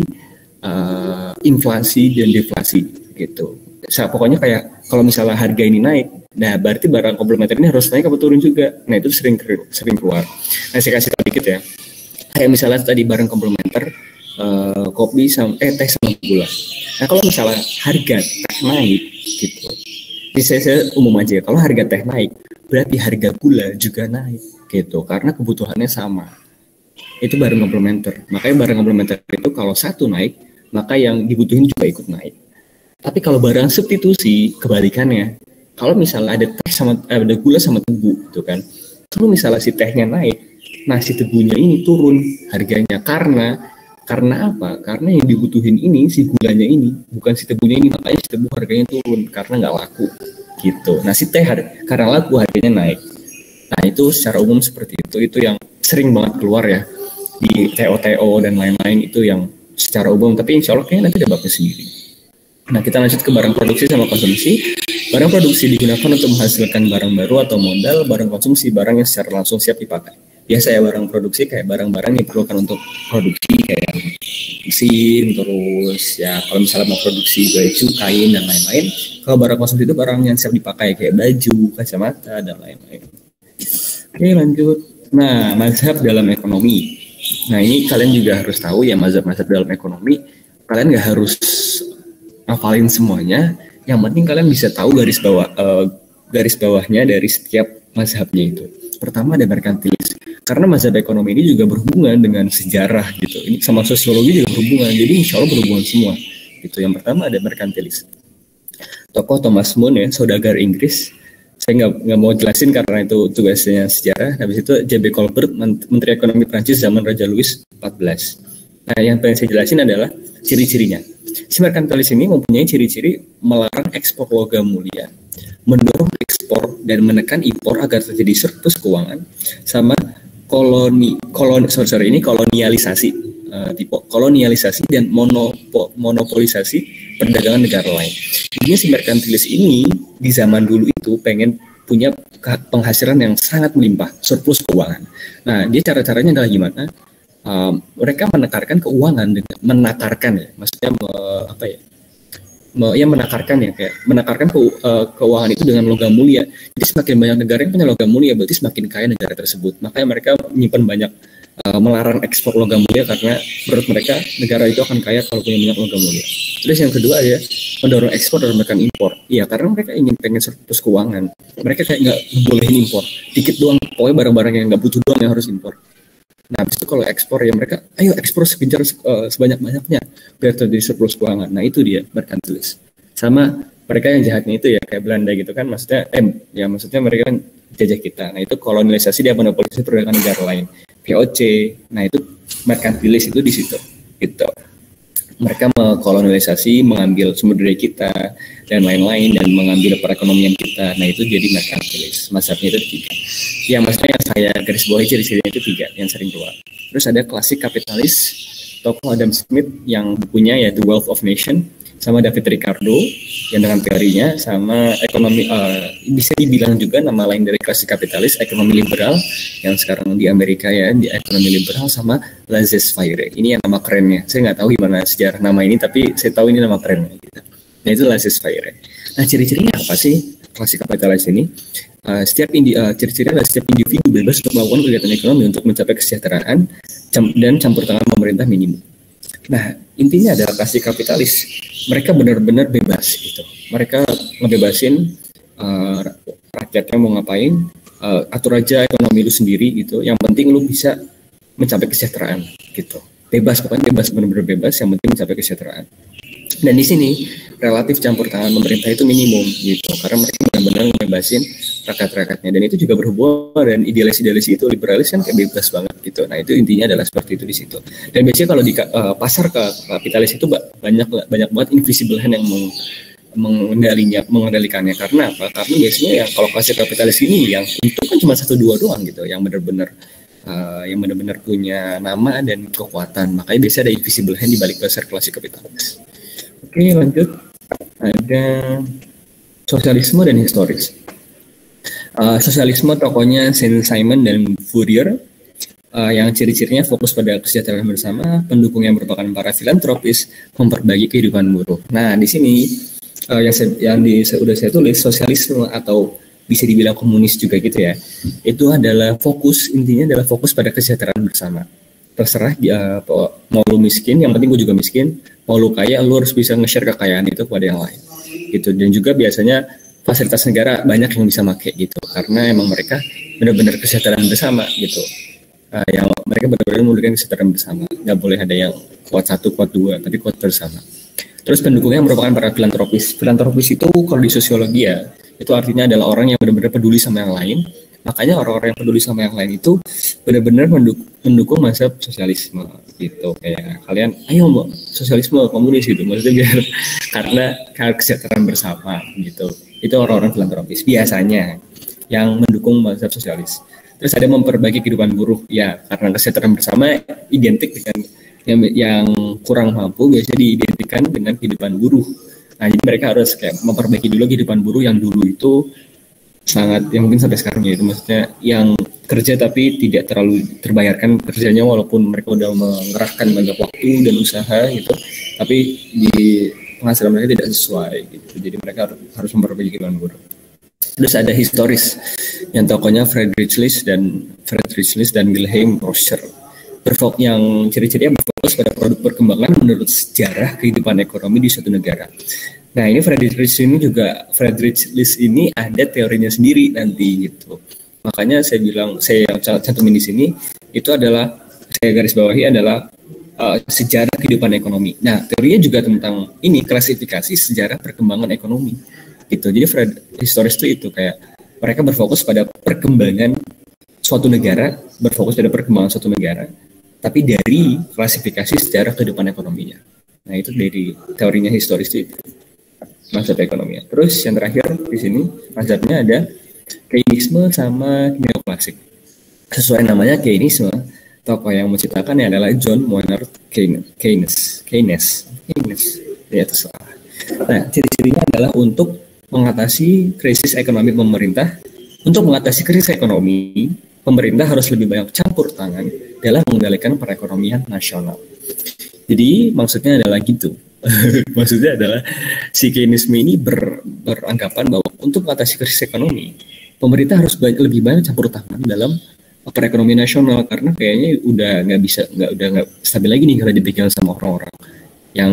uh, inflasi dan deflasi gitu. So, pokoknya kayak kalau misalnya harga ini naik, nah berarti barang komplementer ini harus naik atau turun juga. Nah itu sering sering keluar. Nah saya kasih tahu dikit ya. Kayak misalnya tadi barang komplementer, uh, kopi sama eh teh sama gula. Nah kalau misalnya harga teh naik gitu, ini saya, saya umum aja. Kalau harga teh naik, berarti harga gula juga naik gitu. Karena kebutuhannya sama. Itu barang komplementer. Makanya barang komplementer itu kalau satu naik, maka yang dibutuhin juga ikut naik. Tapi kalau barang substitusi kebalikannya, kalau misalnya ada teh sama ada gula sama tebu gitu kan, kalau misalnya si tehnya naik, nah si tebunya ini turun harganya karena karena apa? Karena yang dibutuhin ini si gulanya ini, bukan si tebunya ini, makanya si tebu harganya turun karena nggak laku gitu. Nah si teh karena laku harganya naik. Nah itu secara umum seperti itu, itu yang sering banget keluar ya di T O T O dan lain-lain, itu yang secara umum. Tapi insya Allah kayaknya nanti ada babnya sendiri. Nah kita lanjut ke barang produksi sama konsumsi. Barang produksi digunakan untuk menghasilkan barang baru atau modal. Barang konsumsi barang yang secara langsung siap dipakai. Biasa ya barang produksi kayak barang-barang yang diperlukan untuk produksi kayak mesin, terus ya kalau misalnya mau produksi baju, kain dan lain-lain. Kalau barang konsumsi itu barang yang siap dipakai kayak baju, kacamata dan lain-lain. Oke lanjut. Nah mazhab dalam ekonomi. Nah ini kalian juga harus tahu ya, mazhab-mazhab dalam ekonomi. Kalian nggak harus hafalin semuanya, yang penting kalian bisa tahu garis bawah uh, garis bawahnya dari setiap mazhabnya itu. Pertama ada merkantilis. Karena mazhab ekonomi ini juga berhubungan dengan sejarah gitu. Ini sama sosiologi juga berhubungan. Jadi insya Allah berhubungan semua. Gitu. Yang pertama ada merkantilis. Tokoh Thomas More ya, saudagar Inggris. Saya nggak nggak mau jelasin karena itu tugasnya sejarah. Habis itu J B Colbert, Menteri Ekonomi Prancis zaman Raja Louis empat belas. Nah, yang pengen saya jelasin adalah ciri-cirinya. Si merkantilis ini mempunyai ciri-ciri melarang ekspor logam mulia, mendorong ekspor dan menekan impor agar terjadi surplus keuangan, sama koloni koloni sorry, sorry ini kolonialisasi, uh, tipe kolonialisasi dan monopo, monopolisasi perdagangan negara lain. Jadi si merkantilis ini di zaman dulu itu pengen punya penghasilan yang sangat melimpah, surplus keuangan. Nah, dia cara-caranya adalah gimana? Um, mereka menekarkan keuangan dengan menakarkan ya, maksudnya me, apa ya, me, ya menakarkan ya kayak menakarkan ke, uh, keuangan itu dengan logam mulia. Jadi semakin banyak negara yang punya logam mulia, berarti semakin kaya negara tersebut. Makanya mereka menyimpan banyak, uh, melarang ekspor logam mulia karena menurut mereka negara itu akan kaya kalau punya banyak logam mulia. Terus yang kedua ya mendorong ekspor dan menekan impor. Iya, karena mereka ingin pengen surplus keuangan. Mereka kayak nggak bolehin impor, dikit doang, pokoknya barang-barang yang nggak butuh doang yang harus impor. Nah, habis itu kalau ekspor ya mereka, ayo ekspor sekejar uh, sebanyak-banyaknya biar terjadi surplus keuangan. Nah, itu dia merkantilis. Sama mereka yang jahatnya itu ya kayak Belanda gitu kan, maksudnya M, ya maksudnya mereka kan jajah kita. Nah, itu kolonialisasi dia monopolisasi perdagangan negara lain. V O C. Nah, itu merkantilis itu di situ. Gitu. Mereka mengkolonialisasi, mengambil sumber daya kita dan lain-lain dan mengambil perekonomian kita. Nah, itu jadi merkantilis. Mazhabnya itu tiga. Ya, maksudnya yang saya garis bawahi ciri-cirinya itu tiga yang sering keluar. Terus ada klasik kapitalis, tokoh Adam Smith yang bukunya yaitu Wealth of Nation, sama David Ricardo yang dengan teorinya, sama ekonomi uh, bisa dibilang juga nama lain dari klasik kapitalis, ekonomi liberal yang sekarang di Amerika ya, di ekonomi liberal, sama laissez-faire. Ini yang nama kerennya. Saya nggak tahu gimana sejarah nama ini, tapi saya tahu ini nama kerennya. Gitu. Nah, itu laissez-faire. Nah, ciri-cirinya apa sih klasik kapitalis ini? Uh, setiap indi, uh, ciri-cirinya adalah setiap individu bebas untuk melakukan kegiatan ekonomi untuk mencapai kesejahteraan cam, dan campur tangan pemerintah minimum. Nah, intinya adalah klasik kapitalis. Mereka benar-benar bebas gitu. Mereka ngebebasin uh, rakyatnya mau ngapain, uh, atur aja ekonomi lu sendiri gitu. Yang penting lu bisa mencapai kesejahteraan gitu. Bebas, pokoknya bebas, benar-benar bebas. Yang penting mencapai kesejahteraan. Dan di sini relatif campur tangan pemerintah itu minimum gitu, karena mereka benar-benar ngebebasin rakyat-rakyatnya. Dan itu juga berhubungan dan idealis-idealis itu, liberalis kan kayak bebas banget gitu. Nah, itu intinya adalah seperti itu di situ. Dan biasanya kalau di uh, pasar ke kapitalis itu banyak banyak banget invisible hand yang meng, mengendalinya, mengendalikannya. Karena apa? Karena biasanya yang kalau pasar kapitalis ini yang itu kan cuma satu dua doang gitu, yang benar-benar uh, yang benar-benar punya nama dan kekuatan. Makanya biasanya ada invisible hand di balik pasar klasik kapitalis. Oke, lanjut. Ada sosialisme dan historis. Uh, sosialisme tokohnya Saint-Simon dan Fourier, uh, yang ciri-cirinya fokus pada kesejahteraan bersama, pendukung yang merupakan para filantropis, memperbagi kehidupan buruh. Nah, di sini uh, yang, saya, yang di, saya, udah saya tulis, sosialisme atau bisa dibilang komunis juga gitu ya, itu adalah fokus, intinya adalah fokus pada kesejahteraan bersama. Terserah dia, mau lu miskin, yang penting gue juga miskin, mau lu kaya, lu harus bisa nge-share kekayaan itu kepada yang lain gitu. Dan juga biasanya fasilitas negara banyak yang bisa pakai gitu, karena emang mereka benar-benar kesejahteraan bersama gitu. Uh, yang mereka benar-benar memberikan kesejahteraan bersama, nggak boleh ada yang kuat satu, kuat dua, tapi kuat bersama. Terus pendukungnya merupakan para filantropis. Filantropis itu kalau di sosiologi ya, itu artinya adalah orang yang benar-benar peduli sama yang lain. Makanya orang-orang yang peduli sama yang lain itu benar-benar mendukung, mendukung mazhab sosialisme gitu. Kayak kalian, ayo mau sosialisme, komunis gitu. Maksudnya biar karena kesejahteraan bersama gitu. Itu orang-orang filantropis biasanya yang mendukung mazhab sosialis. Terus ada memperbaiki kehidupan buruh. Ya, karena kesejahteraan bersama identik dengan yang, yang kurang mampu biasanya diidentikan dengan kehidupan buruh. Nah, jadi mereka harus kayak memperbaiki dulu kehidupan buruh yang dulu itu sangat, yang mungkin sampai sekarang ya itu maksudnya yang kerja tapi tidak terlalu terbayarkan kerjanya walaupun mereka udah mengerahkan banyak waktu dan usaha gitu, tapi di penghasilan mereka tidak sesuai gitu. Jadi mereka harus memperbaiki kehidupan buruh. Terus ada historis yang tokohnya Friedrich List dan Friedrich List dan Wilhelm Roscher. Berfokus yang ciri-cirinya berfokus pada produk perkembangan menurut sejarah kehidupan ekonomi di suatu negara. Nah, ini Friedrich List ini juga Friedrich List ini ada teorinya sendiri nanti gitu. Makanya saya bilang, saya cantumin di sini, itu adalah, saya garis bawahi adalah uh, sejarah kehidupan ekonomi. Nah, teorinya juga tentang ini, klasifikasi sejarah perkembangan ekonomi. Gitu. Jadi Fred, historis itu itu kayak mereka berfokus pada perkembangan suatu negara, berfokus pada perkembangan suatu negara, tapi dari klasifikasi sejarah kehidupan ekonominya. Nah, itu dari teorinya historis itu, mazhab ekonomi. Terus yang terakhir di sini mazhabnya ada Keynesme sama neoklasik. Sesuai namanya Keynesme, tokoh yang menciptakannya adalah John Maynard Keynes. Keynes, Keynes, Keynes. Ya, itu salah. Nah, ciri-cirinya adalah untuk mengatasi krisis ekonomi pemerintah. Untuk mengatasi krisis ekonomi, pemerintah harus lebih banyak campur tangan dalam mengendalikan perekonomian nasional. Jadi maksudnya adalah gitu. Maksudnya adalah si Keynesme ini ber, beranggapan bahwa untuk mengatasi krisis ekonomi, pemerintah harus banyak, lebih banyak campur tangan dalam perekonomian nasional, karena kayaknya udah nggak bisa, nggak udah nggak stabil lagi nih kalau dipegang sama orang-orang yang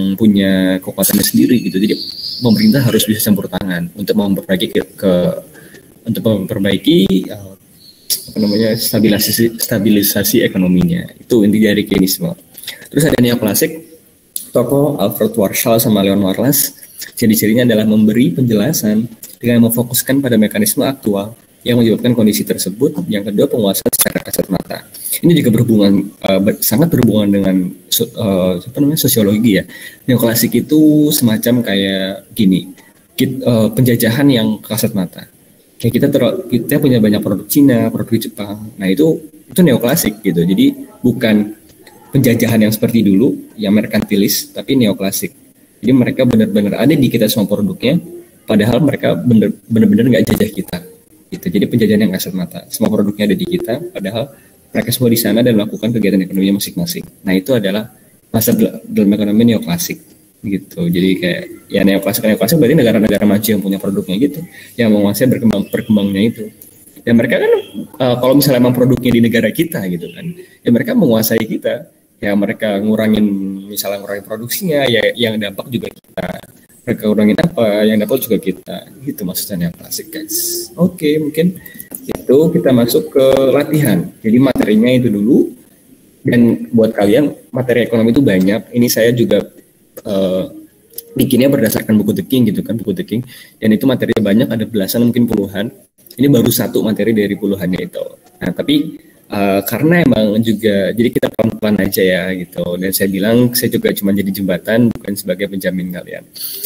punya kekuatannya sendiri gitu. Jadi pemerintah harus bisa campur tangan untuk memperbaiki ke, ke untuk memperbaiki uh, apa namanya stabilisasi stabilisasi ekonominya. Itu inti dari Keynesme. Terus ada neoklasik, tokoh Alfred Warshall sama Leon Warlas. Ciri-cirinya adalah memberi penjelasan dengan memfokuskan pada mekanisme aktual yang menyebabkan kondisi tersebut. Yang kedua, penguasaan secara kasat mata. Ini juga berhubungan uh, ber, sangat berhubungan dengan uh, apa namanya sosiologi ya. Neoklasik itu semacam kayak gini, kita, uh, penjajahan yang kasat mata. Kayak kita ter, kita punya banyak produk Cina, produk Jepang. Nah itu itu neoklasik gitu. Jadi bukan penjajahan yang seperti dulu, yang merkantilis, tapi neoklasik. Jadi mereka benar-benar ada di kita semua produknya, padahal mereka benar-benar nggak jajah kita. Gitu. Jadi penjajahan yang kasat mata. Semua produknya ada di kita, padahal mereka semua di sana dan melakukan kegiatan ekonomi masing-masing. Nah itu adalah masa dalam ekonomi neoklasik. Gitu. Jadi kayak ya neoklasik neoklasik berarti negara-negara maju yang punya produknya gitu, yang menguasai berkembang perkembangnya itu. Dan mereka kan uh, kalau misalnya emang produknya di negara kita gitu kan, ya mereka menguasai kita. Ya mereka ngurangin, misalnya ngurangin produksinya, ya yang dampak juga kita. Mereka ngurangin apa, yang dampak juga kita. Gitu maksudnya neoklasik guys. Oke, mungkin itu kita masuk ke latihan. Jadi materinya itu dulu. Dan buat kalian materi ekonomi itu banyak. Ini saya juga uh, bikinnya berdasarkan buku The King gitu kan, buku The King. Dan itu materinya banyak, ada belasan mungkin puluhan. Ini baru satu materi dari puluhannya itu. Nah tapi Uh, karena emang juga jadi kita pelan-pelan aja ya gitu, dan saya bilang saya juga cuma jadi jembatan bukan sebagai penjamin kalian.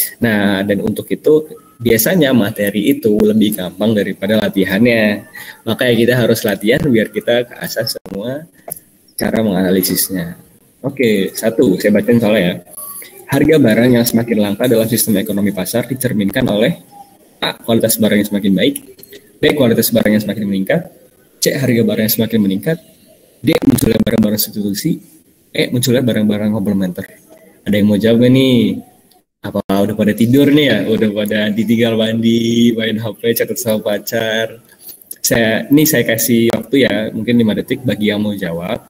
Nah dan untuk itu biasanya materi itu lebih gampang daripada latihannya, makanya kita harus latihan biar kita keasah semua cara menganalisisnya. Oke, satu saya bacain soalnya ya. Harga barang yang semakin langka dalam sistem ekonomi pasar dicerminkan oleh A. Kualitas barang yang semakin baik, B. Kualitas barang yang semakin meningkat, C. Harga barang yang semakin meningkat, D. Munculnya barang-barang substitusi, E. Munculnya barang-barang komplementer. Ada yang mau jawab gak nih? Apa udah pada tidur nih ya? Udah pada ditinggal mandi, main H P, catat sama pacar. Saya, ini saya kasih waktu ya, mungkin lima detik bagi yang mau jawab.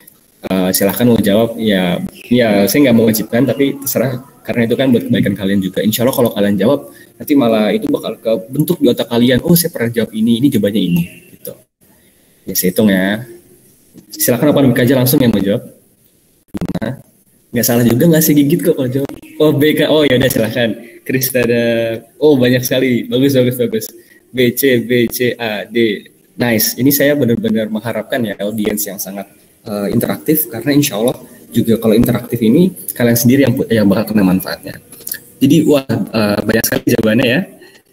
Uh, silahkan mau jawab, ya, ya saya nggak mewajibkan, tapi terserah, karena itu kan buat kebaikan kalian juga. Insya Allah kalau kalian jawab, nanti malah itu bakal kebentuk di otak kalian, oh saya pernah jawab ini, ini jawabannya ini. Ya saya hitung ya. Silakan apa namanya aja langsung yang mau jawab. Nah, nggak salah juga nggak sih gigit kok kalau jawab. Oh B K, oh ya udah silakan. Krista ada, oh banyak sekali, bagus bagus bagus. B C B C A D, nice. Ini saya benar-benar mengharapkan ya audiens yang sangat uh, interaktif, karena insya Allah juga kalau interaktif ini kalian sendiri yang yang bakal kena manfaatnya. Jadi wah uh, banyak sekali jawabannya ya.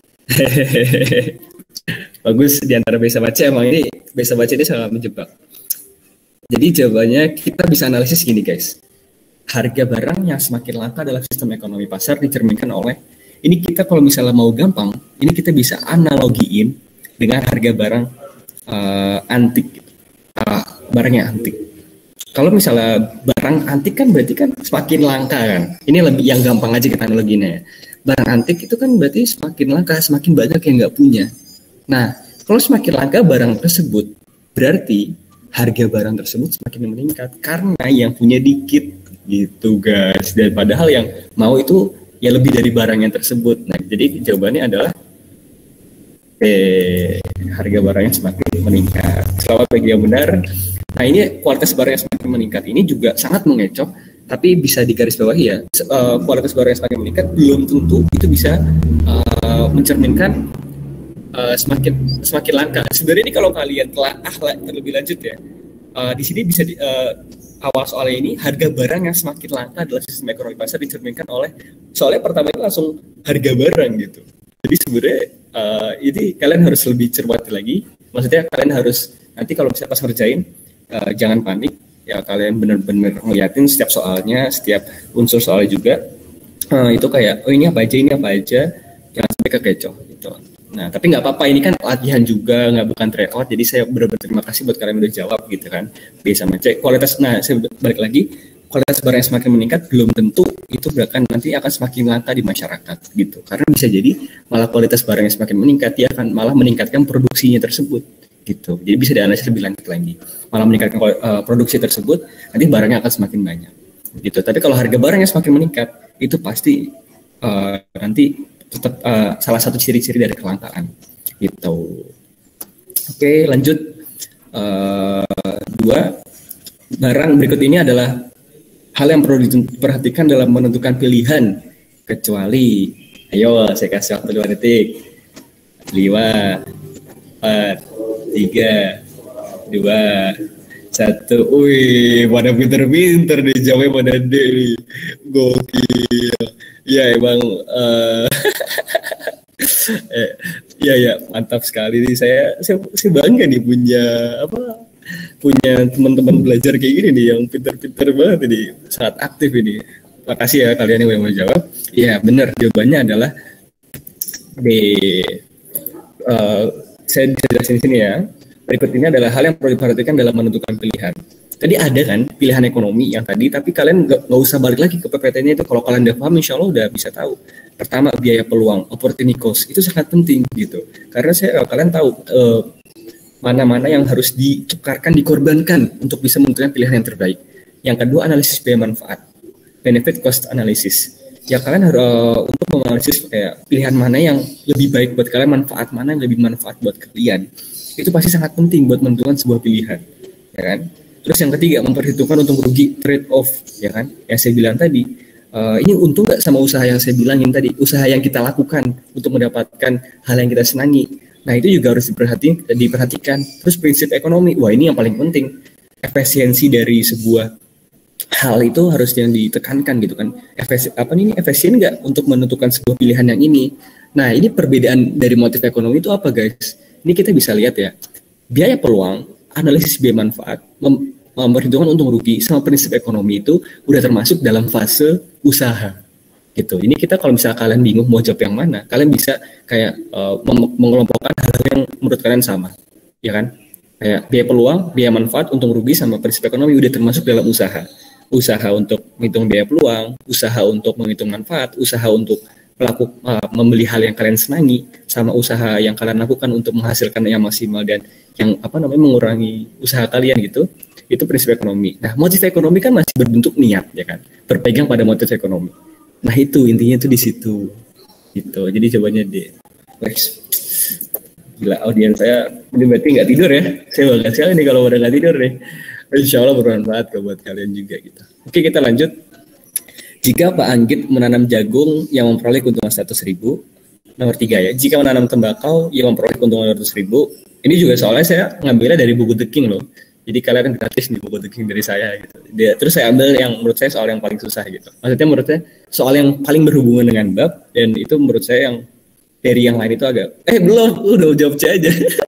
Bagus, di antara bisa baca emang ini bisa baca ini sangat menjebak. Jadi jawabannya kita bisa analisis gini guys. Harga barang yang semakin langka dalam sistem ekonomi pasar dicerminkan oleh, ini kita kalau misalnya mau gampang, ini kita bisa analogiin dengan harga barang uh, antik, uh, barangnya antik. Kalau misalnya barang antik kan berarti kan semakin langka kan. Ini lebih yang gampang aja kita analoginya ya. Barang antik itu kan berarti semakin langka, semakin banyak yang nggak punya. Nah, kalau semakin langka barang tersebut, berarti harga barang tersebut semakin meningkat karena yang punya dikit gitu guys. Dan padahal yang mau itu ya lebih dari barang yang tersebut. Nah, jadi jawabannya adalah eh harga barangnya semakin meningkat. Selamat pagi yang benar. Nah ini kualitas barang yang semakin meningkat ini juga sangat mengecoh, tapi bisa digarisbawahi ya, uh, kualitas barang yang semakin meningkat belum tentu itu bisa uh, mencerminkan uh, semakin semakin langka. Sebenarnya ini kalau kalian telah ah terlebih lanjut ya, uh, di sini bisa di, uh, awal soalnya ini harga barang yang semakin langka adalah sistem ekonomi pasar dicerminkan oleh soalnya pertama itu langsung harga barang gitu. Jadi sebenarnya uh, ini kalian harus lebih cermati lagi. Maksudnya kalian harus nanti kalau misalnya pas ngerjain uh, jangan panik ya, kalian benar-benar ngeliatin setiap soalnya, setiap unsur soalnya juga uh, itu kayak oh ini apa aja, ini apa aja, jangan sampai kekecoh gitu. Nah tapi nggak apa-apa, ini kan latihan juga, nggak bukan tryout, jadi saya benar-benar terima kasih buat kalian udah jawab gitu kan. Bisa ngecek kualitas. Nah saya balik lagi, kualitas barang yang semakin meningkat belum tentu itu bahkan nanti akan semakin langka di masyarakat gitu, karena bisa jadi malah kualitas barang yang semakin meningkat dia akan malah meningkatkan produksinya tersebut gitu. Jadi bisa dianalisis lebih lanjut lagi, malah meningkatkan uh, produksi tersebut, nanti barangnya akan semakin banyak gitu. Tapi kalau harga barangnya semakin meningkat itu pasti uh, nanti tetap uh, salah satu ciri-ciri dari kelangkaan gitu. Oke lanjut, uh, dua, barang berikut ini adalah hal yang perlu diperhatikan dalam menentukan pilihan, kecuali, ayo saya kasih waktu dua detik, lima, empat, tiga, dua, satu. Wih, pada pinter-pinter nih, jawabnya pada D nih, gokil. Ya emang, uh, eh, ya ya mantap sekali nih, saya, saya, saya bangga nih punya apa? punya teman-teman belajar kayak gini nih yang pinter-pinter banget ini, sangat aktif ini. Makasih ya kalian yang mau jawab. Iya benar, jawabannya adalah D. Uh, saya bisa jelasin di sini ya. Berikut ini adalah hal yang perlu diperhatikan dalam menentukan pilihan. Tadi ada kan pilihan ekonomi yang tadi, tapi kalian nggak nggak usah balik lagi ke P P T-nya itu. Kalau kalian udah paham, insya Allah udah bisa tahu. Pertama, biaya peluang, opportunity cost, itu sangat penting gitu. Karena saya kalian tahu uh, mana-mana yang harus ditukarkan, dikorbankan untuk bisa menentukan pilihan yang terbaik. Yang kedua, analisis biaya manfaat, benefit cost analysis. Ya kalian harus uh, untuk menganalisis kayak pilihan mana yang lebih baik buat kalian, manfaat mana yang lebih manfaat buat kalian. Itu pasti sangat penting buat menentukan sebuah pilihan, ya kan? Terus yang ketiga, memperhitungkan untung rugi, trade off, ya kan? Yang saya bilang tadi, uh, ini untung nggak sama usaha yang saya bilangin tadi, usaha yang kita lakukan untuk mendapatkan hal yang kita senangi. Nah itu juga harus diperhati, diperhatikan. Terus prinsip ekonomi, wah ini yang paling penting. Efisiensi dari sebuah hal itu harus yang ditekankan gitu kan. Efisi, apa ini efisien nggak untuk menentukan sebuah pilihan yang ini? Nah ini perbedaan dari motif ekonomi itu apa guys? Ini kita bisa lihat ya, biaya peluang, analisis biaya manfaat, mem- memperhitungkan untung rugi, sama prinsip ekonomi itu udah termasuk dalam fase usaha. Gitu. Ini kita kalau misalnya kalian bingung mau jawab yang mana, kalian bisa kayak uh, mem- mengelompokkan hal yang menurut kalian sama, ya kan? Kayak biaya peluang, biaya manfaat, untung rugi, sama prinsip ekonomi udah termasuk dalam usaha. Usaha untuk menghitung biaya peluang, usaha untuk menghitung manfaat, usaha untuk melakukan uh, membeli hal yang kalian senangi, sama usaha yang kalian lakukan untuk menghasilkan yang maksimal dan yang apa namanya mengurangi usaha kalian gitu. Itu prinsip ekonomi. Nah, motif ekonomi kan masih berbentuk niat, ya kan? Berpegang pada motif ekonomi. Nah, itu intinya itu di situ. Gitu. Jadi jawabannya D. Next. Gila, audiens saya ini berarti nggak tidur ya. Saya bangga sekali nih kalau udah nggak tidur nih. Insya Allah bermanfaat buat kalian juga gitu. Oke, kita lanjut. Jika Pak Anggit menanam jagung yang memperoleh keuntungan seratus ribu, nomor tiga ya. Jika menanam tembakau yang memperoleh keuntungan dua ratus ribu, ini juga soalnya saya ngambilnya dari buku The King loh. Jadi kalian gratis nih buku The King dari saya gitu. Dia, terus saya ambil yang menurut saya soal yang paling susah gitu. Maksudnya menurut saya soal yang paling berhubungan dengan bab, dan itu menurut saya yang dari yang lain itu agak, eh belum, udah jawab C aja.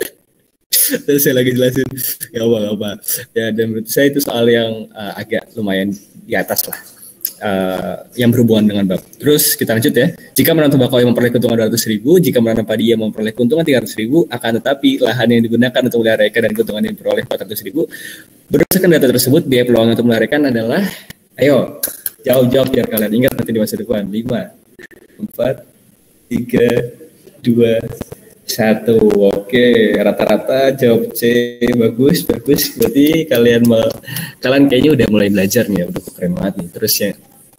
Terus saya lagi jelasin, gak apa-apa. Ya, dan menurut saya itu soal yang uh, agak lumayan di atas lah. Uh, yang berhubungan dengan bab. Terus kita lanjut ya. Jika menanam tembakau yang memperoleh keuntungan dua ratus ribu, jika menanam padi yang memperoleh keuntungan tiga ratus ribu, akan tetapi lahan yang digunakan untuk melihara ikan dan keuntungan yang diperoleh empat ratus ribu, berdasarkan data tersebut, biaya peluang untuk melihara ikan adalah, ayo, jawab-jawab biar kalian ingat nanti di masa depan. lima, empat, tiga, dua, satu. Oke, rata-rata jawab C. Bagus, bagus. Berarti kalian mau, kalian kayaknya udah mulai belajar nih, udah keren banget nih. Terus ya,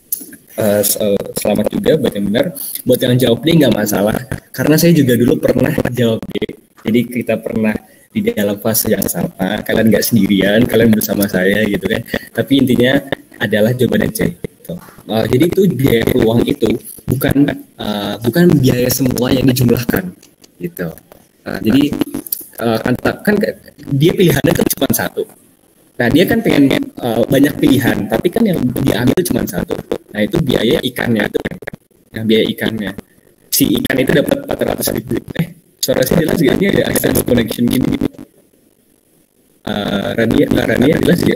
Uh, selamat juga buat yang benar. Buat yang jawab D nggak masalah, karena saya juga dulu pernah jawab D Jadi kita pernah di dalam fase yang sama, kalian nggak sendirian, kalian bersama saya gitu kan. Tapi intinya adalah jawaban aja gitu. Uh, jadi itu biaya peluang itu bukan uh, bukan biaya semua yang dijumlahkan gitu. Uh, jadi uh, kan, kan dia pilihannya kan cuma satu. Nah dia kan pengen uh, banyak pilihan, tapi kan yang diambil cuma satu. Nah itu biaya ikannya itu, nah biaya ikannya. Si ikan itu dapat empat ratus ribu. Eh suara saya jelas gak? Ini ada access connection gini gitu. Uh, Rania, Mbak Rania jelas gak?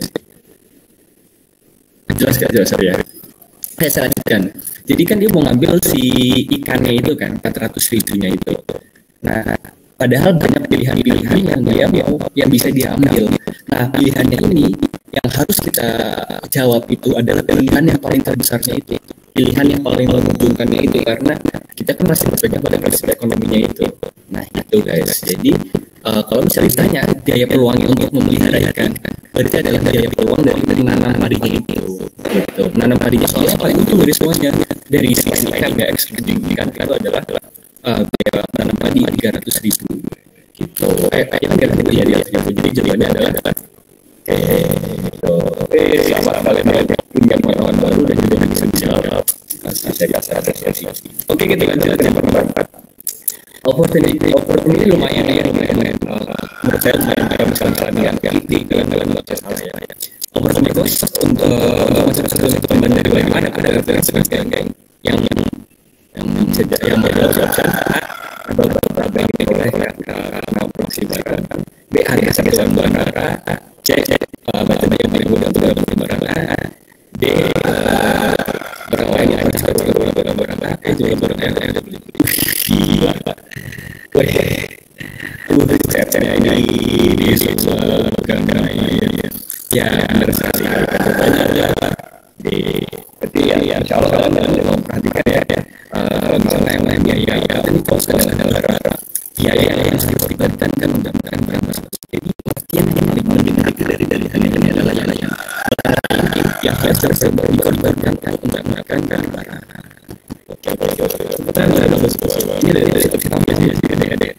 Jelas gak? Jelas ya. Saya saya lanjutkan. Jadi kan dia mau ngambil si ikannya itu kan empat ratus ribunya itu. Nah, padahal banyak pilihan-pilihan yang dia mau yang bisa diambil. Nah, pilihannya ini yang harus kita jawab itu adalah pilihan yang paling terbesarnya itu. Pilihan yang paling menguntungkannya itu karena kita kan masih berpegang pada prinsip ekonominya itu. Nah, itu guys. Jadi uh, kalau misalnya ditanya biaya peluangnya untuk memelihara ikan, berarti adalah biaya peluang dari menanam padinya itu. Gitu. Menanam padinya soalnya yang paling untung dari semuanya. Dari sisi ikan nggak eksklusif ikan itu adalah uh, biaya menanam padi tiga ratus ribu. Gitu. Eh, kayaknya nggak ada biaya dia. Jadi jawabannya adalah oke, oke, siapa kalian yang punya pengalaman baru dan juga bisa dijawab. Saya kasih apresiasi. Oke, kita lanjut ke nomor empat. Opportunity, opportunity lumayan ya, lumayan. Menurut saya lumayan kayak misalnya kalian kritik, kalian buat saya salah ya. Opportunity cost untuk masyarakat untuk teman dari bagaimana pada dengan sebagai yang yang yang sejak yang berjalan atau beberapa ini oleh karena produksi barang B harga satuan bandara C batu yang paling mudah untuk dalam barang D barang lain yang harus harus barang barang itu yang barang yang ada beli gila weh udah chatnya ini di semua barang ini ya benar sekali katanya adalah di berarti ya insya Allah kalian jangan memperhatikan ya kalau misalnya yang lain biaya ya ini kalau sekalian adalah biaya yang harus diperhatikan kan menggunakan berapa jadi yang paling penting dari dari hal ini adalah yang yang yang harus dikorbankan untuk menggunakan barang. Oke oke oke. Kita ada nomor sepuluh. Ini dari dari kita ambil sih ada ada.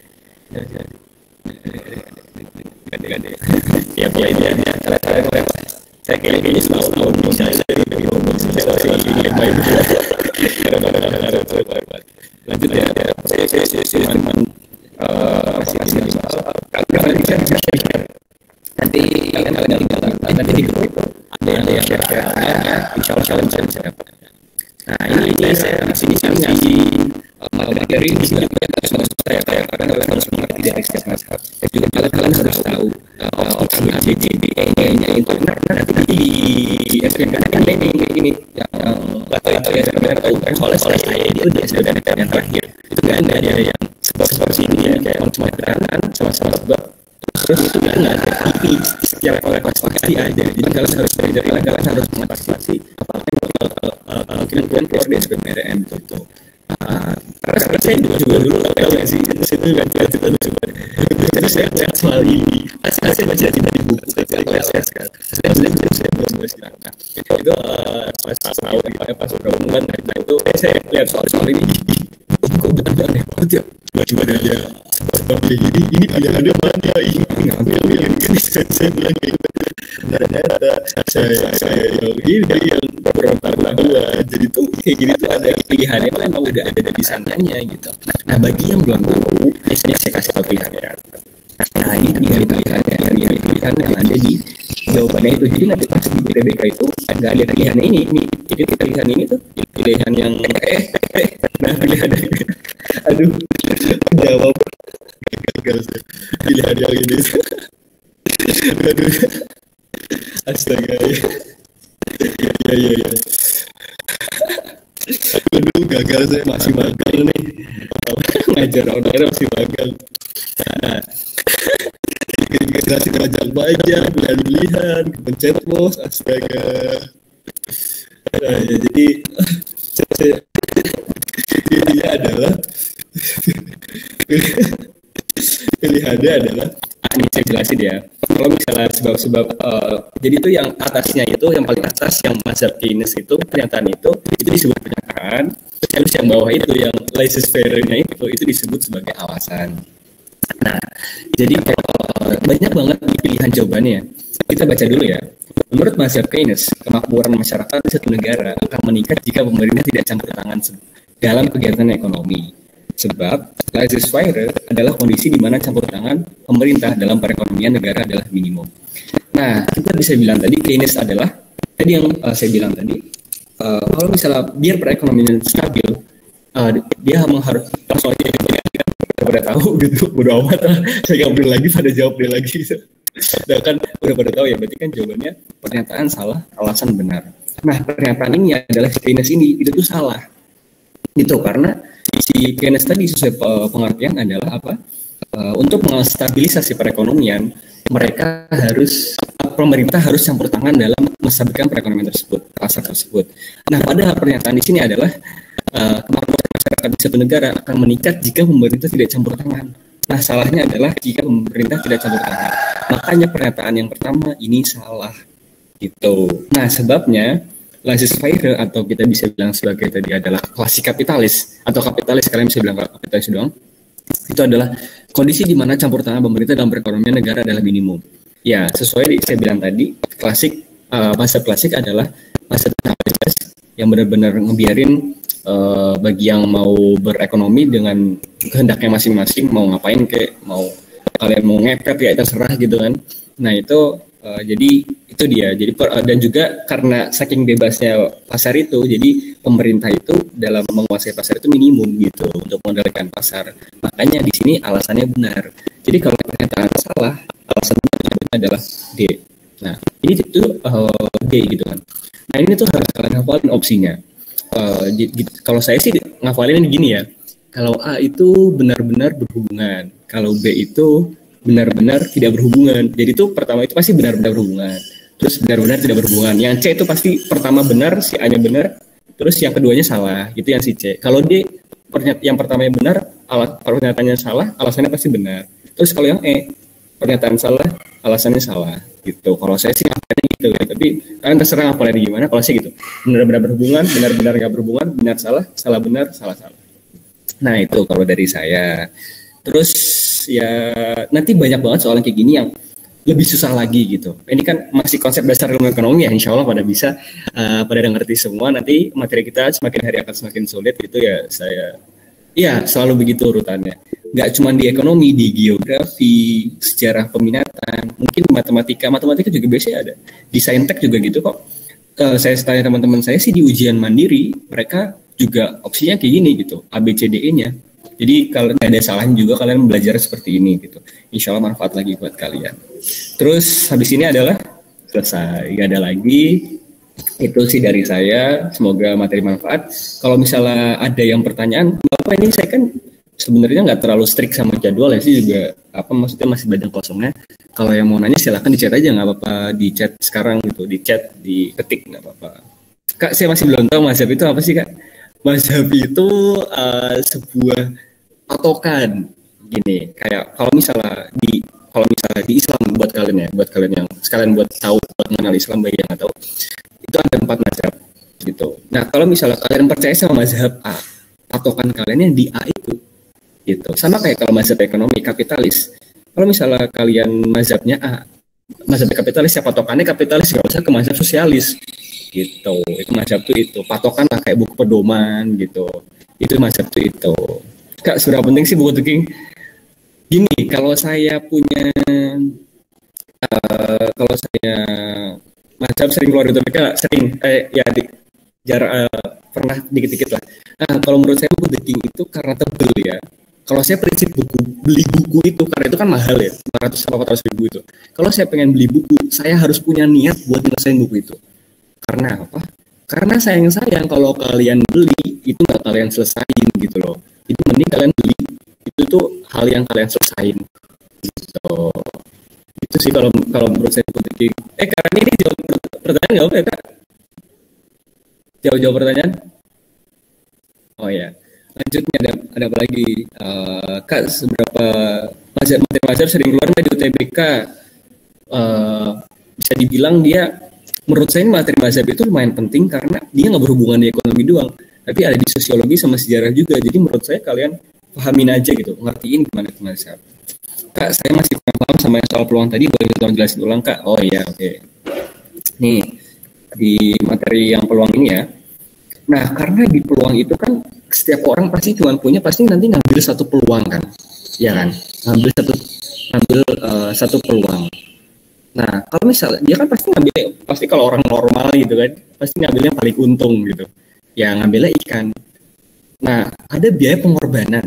Ada ada. Ya ya ya ya. Cara-cara saya kayaknya selalu tahu bisa dari dari ngomong saya ini yang baik. Lanjut ya. Saya saya saya cuma masih di kalau bisa share nanti kalian kalian tinggal nanti di grup ada yang yang share insya Allah kalian bisa bisa dapat. Nah ini ini saya di sini saya ngasih materi di sini sama saya kayak kalian kalian harus mengerti dari setiap masyarakat dan juga kalian kalian harus tahu opsi A B C D E nya itu nanti di S P N kan ini ini yang atau itu ya saya tahu soalnya soalnya saya itu di S P N yang terakhir itu nggak ada yang sebab-sebab sini ya kayak cuma keterangan sama-sama sebab terus itu kan nggak ada tapi setiap oleh klasifikasi ada jadi kalian harus belajar kalian harus mengantisipasi apa yang kemungkinan keluar dari S P M R M itu karena saya juga juga dulu tahu nggak sih itu itu nggak jelas itu coba terus saya lihat soal ini saya saya baca tidak di buku saya saya saya sekarang saya saya saya belum nulis kira-kira itu pas pas tahu pas pertemuan itu saya lihat soal soal ini kok benar aneh banget ya coba-coba aja sebab ini ini pilihannya mana ini ngambil yang ini saya bilang gitu ternyata saya saya yang ini yang kurang pengetahuan jadi tuh kayak gini tuh ada pilihannya kan emang udah ada di sananya gitu nah bagi yang belum tahu saya saya kasih tahu pilihannya nah ini pilihan pilihannya pilihan pilihan yang ada di jawabannya itu jadi nanti pas di U T B K itu nggak ada pilihannya ini ini jadi pilihan ini tuh pilihan yang eh eh nah pilihan aduh jawab gagal sih pilihan yang ini aduh astaga ya ya ya aduh gagal saya masih magang nih ngajar online masih magang nah integrasi pajak pajak pilihan pencet bos astaga nah, ya, jadi intinya adalah pilihannya adalah ini saya jelasin ya kalau misalnya sebab-sebab uh, jadi itu yang atasnya itu yang paling atas yang mazhab Keynes itu pernyataan itu itu disebut pernyataan terus yang bawah itu yang laissez faire-nya itu itu disebut sebagai alasan Nah, jadi kalau banyak banget pilihan jawabannya. Kita baca dulu ya. Menurut mazhab Keynes, kemakmuran masyarakat di satu negara akan meningkat jika pemerintah tidak campur tangan dalam kegiatan ekonomi. Sebab laissez-faire adalah kondisi di mana campur tangan pemerintah dalam perekonomian negara adalah minimum. Nah, kita bisa bilang tadi Keynes adalah tadi yang uh, saya bilang tadi, uh, kalau misalnya biar perekonomian stabil, uh, dia mengharus langsung aja kita pada tahu gitu, bodo amat lah, saya nggak perlu lagi pada jawab dia lagi gitu. Nah kan udah pada tahu ya, berarti kan jawabannya pernyataan salah, alasan benar. Nah pernyataan ini adalah Keynes ini itu tuh salah, gitu karena si Keynes tadi sesuai pengertian adalah apa? Uh, untuk menstabilisasi perekonomian, mereka harus pemerintah harus campur tangan dalam menstabilkan perekonomian tersebut, pasar tersebut. Nah padahal pernyataan di sini adalah uh, kemampuan masyarakat di satu negara akan meningkat jika pemerintah tidak campur tangan. Nah, salahnya adalah jika pemerintah tidak campur tangan. Makanya pernyataan yang pertama ini salah. Gitu. Nah, sebabnya laissez-faire atau kita bisa bilang sebagai tadi adalah klasik kapitalis atau kapitalis, kalian bisa bilang kapitalis doang. Itu adalah kondisi di mana campur tangan pemerintah dalam perekonomian negara adalah minimum. Ya, sesuai saya bilang tadi, klasik uh, masa klasik adalah masa kapitalis yang benar-benar ngebiarin Uh, bagi yang mau berekonomi dengan kehendaknya masing-masing, mau ngapain kayak mau kalian mau ngepet ya terserah gitu kan. Nah itu uh, jadi itu dia jadi per, uh, dan juga karena saking bebasnya pasar itu, jadi pemerintah itu dalam menguasai pasar itu minimum gitu untuk mengendalikan pasar. Makanya di sini alasannya benar. Jadi kalau pernyataan salah, alasan benar adalah D. Nah ini itu uh, D gitu kan. Nah ini tuh harus kalian hafalin opsinya. Uh, gitu. Kalau saya sih ngafalin gini ya, kalau A itu benar-benar berhubungan, kalau B itu benar-benar tidak berhubungan. Jadi itu pertama itu pasti benar-benar berhubungan, terus benar-benar tidak berhubungan. Yang C itu pasti pertama benar, si A-nya benar, terus yang keduanya salah, gitu yang si C. Kalau D yang pertamanya benar, alat pernyataannya salah, alasannya pasti benar. Terus kalau yang E pernyataan salah, alasannya salah, gitu. Kalau saya sih ngafalin gitu ya, tapi kalian terserah ngafalin gimana. Kalau saya gitu, benar-benar berhubungan, benar-benar nggak berhubungan, benar salah, salah benar, salah salah. Nah itu kalau dari saya. Terus ya nanti banyak banget soal kayak gini yang lebih susah lagi gitu. Ini kan masih konsep dasar ilmu ekonomi ya, insya Allah pada bisa, uh, pada ngerti semua. Nanti materi kita semakin hari akan semakin sulit gitu ya. Saya, ya selalu begitu urutannya. Nggak cuma di ekonomi, di geografi, sejarah peminatan, mungkin matematika, matematika juga biasanya ada. Di saintek juga gitu kok. Uh, saya tanya teman-teman saya sih di ujian mandiri, mereka juga opsinya kayak gini gitu, A B C D E-nya. Jadi kalau nggak ada salahnya juga kalian belajar seperti ini gitu. Insya Allah manfaat lagi buat kalian. Terus habis ini adalah selesai, nggak ada lagi. Itu sih dari saya. Semoga materi manfaat. Kalau misalnya ada yang pertanyaan, Bapak ini saya kan sebenarnya nggak terlalu strict sama jadwal ya sih juga. Apa maksudnya masih banyak kosongnya. Kalau yang mau nanya silahkan di chat aja, nggak apa-apa di chat sekarang gitu, di chat, di ketik nggak apa-apa. Kak, saya masih belum tahu mazhab itu apa sih Kak? Mazhab itu uh, sebuah patokan gini, kayak kalau misalnya di kalau misalnya di Islam buat kalian ya, buat kalian yang sekalian buat tahu, buat mengenal Islam bagi yang nggak tahu, itu ada empat mazhab gitu. Nah kalau misalnya kalian percaya sama mazhab A, patokan kalian yang di A itu, gitu. Sama kayak kalau mazhab ekonomi kapitalis, kalau misalnya kalian mazhabnya A, mazhab kapitalis ya patokannya kapitalis, nggak usah ke mazhab sosialis, gitu. Itu mazhab tuh itu patokan lah kayak buku pedoman gitu. Itu mazhab tuh itu. Kak, seberapa penting sih buku tuking? Gini, kalau saya punya, uh, kalau saya mazhab sering keluar dari T B K, sering, eh, ya di, jarak uh, pernah dikit-dikit lah. Nah, kalau menurut saya buku tuking itu karena tebel ya. Kalau saya prinsip buku, beli buku itu, karena itu kan mahal ya, empat ratus sampai empat ratus ribu itu. Kalau saya pengen beli buku, saya harus punya niat buat nyelesain buku itu. Karena apa? Karena sayang-sayang kalau kalian beli, itu nggak kalian selesain gitu loh. Itu mending kalian beli, itu tuh hal yang kalian selesain gitu. Itu sih kalau kalau menurut saya penting. Eh karena ini jawab pertanyaan nggak apa ya Kak? Jawab-jawab pertanyaan? Oh ya, lanjutnya ada ada apa lagi? Uh, Kak, seberapa materi-materi sering keluar di U T B K? Uh, bisa dibilang dia, menurut saya materi mazhab itu lumayan penting karena dia nggak berhubungan di ekonomi doang, tapi ada di sosiologi sama sejarah juga. Jadi menurut saya kalian pahamin aja gitu, ngertiin gimana itu mazhab. Kak, saya masih paham sama yang soal peluang tadi, boleh tolong jelasin ulang, Kak? Oh iya, oke. Okay. Nih, di materi yang peluang ini ya. Nah, karena di peluang itu kan setiap orang pasti cuma punya, pasti nanti ngambil satu peluang kan, ya kan? Ngambil satu, ngambil uh, satu peluang. Nah, kalau misalnya dia kan pasti ngambil, pasti kalau orang normal gitu kan, pasti ngambilnya paling untung gitu. Ya ngambilnya ikan. Nah, ada biaya pengorbanan,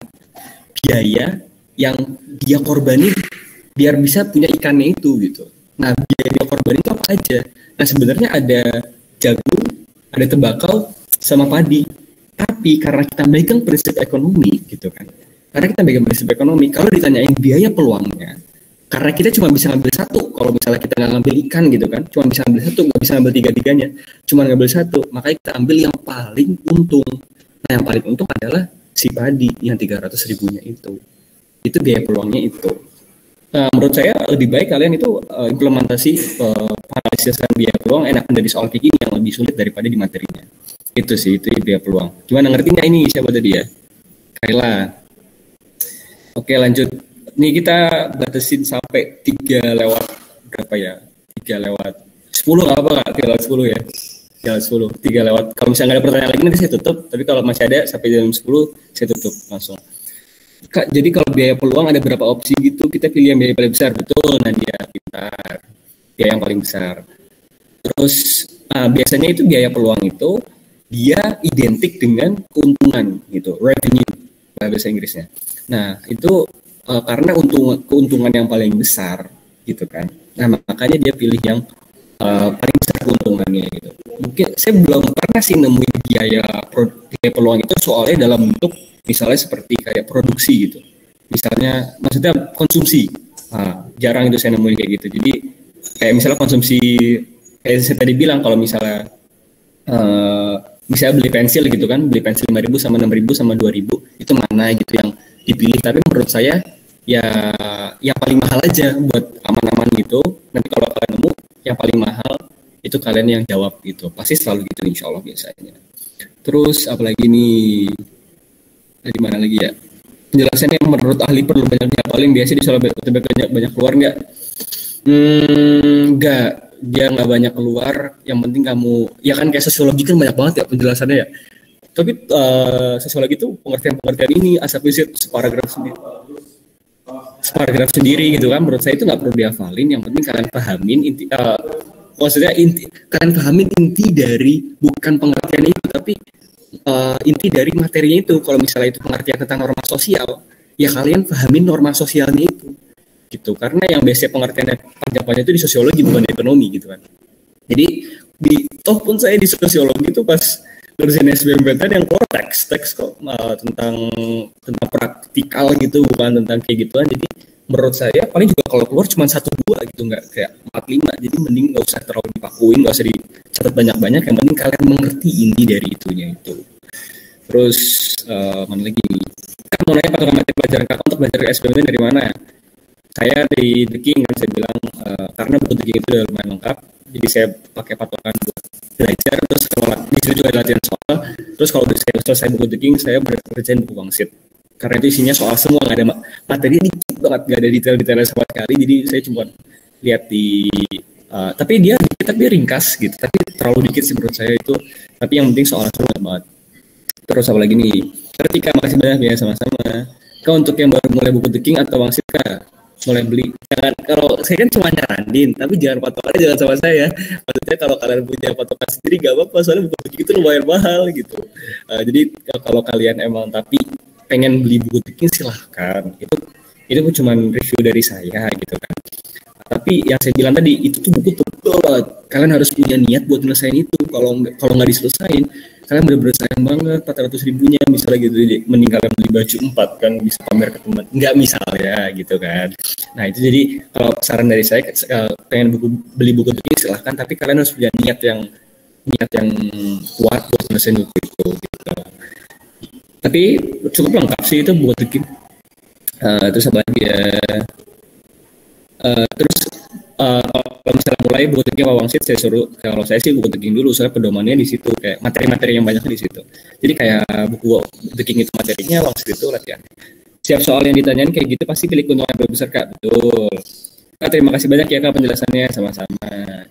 biaya yang dia korbani biar bisa punya ikannya itu gitu. Nah, biaya dia korban itu apa aja? Nah, sebenarnya ada jagung, ada tembakau, sama padi. Tapi karena kita megang prinsip ekonomi gitu kan, karena kita megang prinsip ekonomi, kalau ditanyain biaya peluangnya, karena kita cuma bisa ngambil satu, kalau misalnya kita nggak ngambil ikan gitu kan, cuma bisa ngambil satu, nggak bisa ngambil tiga-tiganya, cuma ngambil satu, makanya kita ambil yang paling untung. Nah, yang paling untung adalah si padi yang tiga ratus ribunya itu. Itu biaya peluangnya itu. Nah, menurut saya lebih baik kalian itu uh, implementasi uh, analisis biaya peluang enakan dari soal kayak gini yang lebih sulit daripada di materinya. Itu sih, itu biaya peluang. Gimana, ngerti nggak ini siapa tadi ya? Kaila. Oke, lanjut. Nih kita batasin sampai tiga lewat berapa ya? tiga lewat sepuluh nggak apa-apa, tiga lewat sepuluh ya. tiga lewat sepuluh, tiga lewat. Kalau misalnya nggak ada pertanyaan lagi nanti saya tutup, tapi kalau masih ada sampai jam sepuluh saya tutup langsung. Kak, jadi kalau biaya peluang ada berapa opsi gitu, kita pilih yang biaya paling besar, betul Nadia, pintar. Biaya yang paling besar. Terus nah, biasanya itu biaya peluang itu dia identik dengan keuntungan gitu, revenue bahasa Inggrisnya. Nah, itu uh, karena untung, keuntungan yang paling besar gitu kan. Nah, makanya dia pilih yang uh, paling besar keuntungannya gitu. Mungkin saya belum pernah sih nemuin biaya, biaya peluang itu soalnya dalam bentuk misalnya seperti kayak produksi gitu. Misalnya, maksudnya konsumsi. Nah, jarang itu saya nemuin kayak gitu. Jadi, kayak misalnya konsumsi, kayak saya tadi bilang, kalau misalnya uh, misalnya beli pensil gitu kan, beli pensil lima ribu sama enam ribu sama dua ribu, itu mana gitu yang dipilih. Tapi menurut saya, ya yang paling mahal aja buat aman-aman gitu. Nanti kalau kalian nemu, yang paling mahal, itu kalian yang jawab gitu. Pasti selalu gitu insya Allah biasanya. Terus, apalagi nih, dari mana lagi ya? Penjelasannya yang menurut ahli perlu banyak dihafalin, biasanya di soal U T B K banyak, banyak keluar nggak? Hmm, nggak. Dia nggak banyak keluar, yang penting kamu, ya kan kayak sosiologi kan banyak banget ya penjelasannya ya. Tapi uh, sosiologi itu pengertian-pengertian ini asal isi separagraf sendiri, separagraf sendiri gitu kan. Menurut saya itu nggak perlu dihafalin, yang penting kalian pahamin inti, uh, maksudnya inti, kalian pahamin inti dari bukan pengertian itu, tapi uh, inti dari materinya itu. Kalau misalnya itu pengertian tentang norma sosial, ya kalian pahamin norma sosialnya itu. Gitu, karena yang biasanya pengertiannya panjang-panjang itu di sosiologi bukan di ekonomi gitu kan. Jadi di toh pun saya di sosiologi itu pas ngerjain S B M P T N yang keluar teks teks kok uh, tentang tentang praktikal gitu, bukan tentang kayak gituan. Jadi menurut saya paling juga kalau keluar cuma satu dua gitu, nggak kayak empat lima. Jadi mending nggak usah terlalu dipakuin, nggak usah dicatat banyak-banyak, yang penting kalian mengerti inti dari itunya itu. Terus uh, mana lagi nih? Kan mau nanya patokan materi pelajaran kakak untuk belajar S B M P T N dari mana? Saya di The King kan saya bilang uh, karena buku The King itu udah lumayan lengkap, jadi saya pakai patokan buat belajar. Terus kalau di situ juga ada latihan soal. Terus kalau saya selesai buku The King, saya berkerjain buku Wangsit. Karena itu isinya soal semua, nggak ada materi dikit banget, nggak ada detail-detailnya sama sekali. Jadi saya cuma lihat di, uh, tapi dia dikit tapi ringkas gitu. Tapi terlalu dikit sih menurut saya itu. Tapi yang penting soal semua banget. Terus apa lagi nih? Ketika masih banyak ya sama-sama. Kau untuk yang baru mulai buku The King atau Wangsit kah? Mulai beli, jangan, kalau saya kan cuma nyaranin, tapi jangan patokannya jangan sama saya. Maksudnya kalau kalian punya patokan sendiri gak apa-apa, soalnya buku buku itu lumayan mahal gitu. Uh, jadi kalau kalian emang tapi pengen beli buku The King silahkan, itu itu pun cuma review dari saya gitu kan. Tapi yang saya bilang tadi itu tuh buku tebal banget, kalian harus punya niat buat nyelesain itu. Kalau kalau nggak diselesain, kalian bener-bener sayang banget empat ratus ribunya misalnya gitu. Mending kalian beli baju empat kan, bisa pamer ke teman, nggak misalnya gitu kan. Nah itu jadi kalau saran dari saya, pengen buku, beli buku ini silahkan, tapi kalian harus punya niat yang niat yang kuat buat nyelesain buku itu gitu. Tapi cukup lengkap sih itu buku The uh, terus apa lagi ya, uh, terus uh, kalau misalnya mulai buku The King sama Wangsit, saya suruh, kalau saya sih buku The King dulu, soalnya pedomannya di situ, kayak materi-materi yang banyak di situ. Jadi kayak buku The King itu materinya, Wangsit itu latihan. Siap soal yang ditanyain kayak gitu pasti pilih keuntungan yang lebih besar Kak. Betul. Kak, terima kasih banyak ya Kak penjelasannya, sama-sama.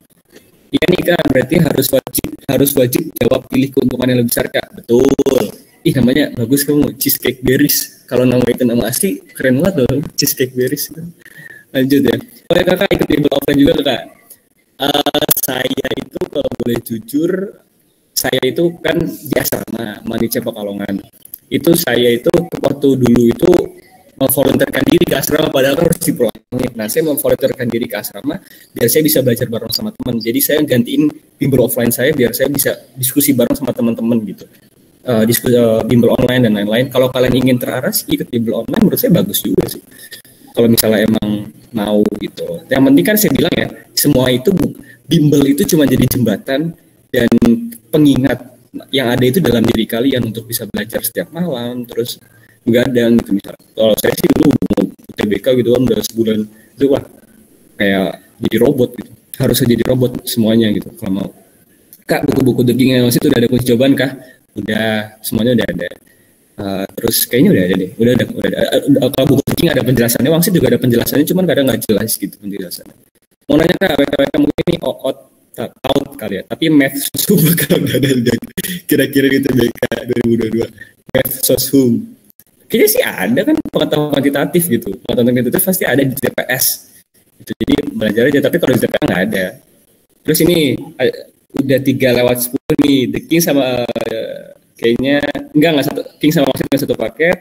Iya nih Kak, berarti harus wajib harus wajib jawab pilih keuntungan yang lebih besar Kak. Betul. Ih namanya bagus kamu, cheesecake berries. Kalau nama itu nama asli keren banget loh, cheesecake berries. Lanjut ya. Oh ya kakak ikut bimbel offline juga Kak. Eh, saya itu kalau boleh jujur, saya itu kan di asrama Manitia Pekalongan. Itu saya itu waktu dulu itu memvolunteerkan diri ke asrama padahal kan harus dipulangin. Nah, saya memvolunteerkan diri ke asrama biar saya bisa belajar bareng sama teman. Jadi saya gantiin bimbel offline saya biar saya bisa diskusi bareng sama teman-teman gitu. Uh, diskusi uh, bimbel online dan lain-lain. Kalau kalian ingin teraras ikut bimbel online menurut saya bagus juga sih. Kalau misalnya emang mau gitu. Yang penting kan saya bilang ya, semua itu bimbel itu cuma jadi jembatan dan pengingat yang ada itu dalam diri kalian untuk bisa belajar setiap malam, terus begadang gitu misalnya. Kalau saya sih dulu mau U T B K gitu kan udah sebulan itu wah kayak jadi robot gitu. Harusnya jadi robot semuanya gitu kalau mau. Kak, buku-buku The King and Lost itu udah ada kunci jawaban kah? Udah, semuanya udah ada. Uh, terus kayaknya udah ada deh, udah ada, udah ada. Uh, kalau buku King ada penjelasannya, Wangsit juga ada penjelasannya, cuman kadang nggak jelas gitu penjelasannya. Mau nanya kak, W K W K mungkin ini out, out kali ya, tapi math sosum bakal nggak ada kira-kira gitu B K dua ribu dua puluh dua. Math sosum, kayaknya sih ada kan pengetahuan kuantitatif gitu, pengetahuan kuantitatif pasti ada di T P S. Itu jadi belajar aja, tapi kalau di T P S nggak ada. Terus ini uh, udah tiga lewat sepuluh nih, The King sama uh, kayaknya enggak enggak satu King sama Wangsit enggak satu paket.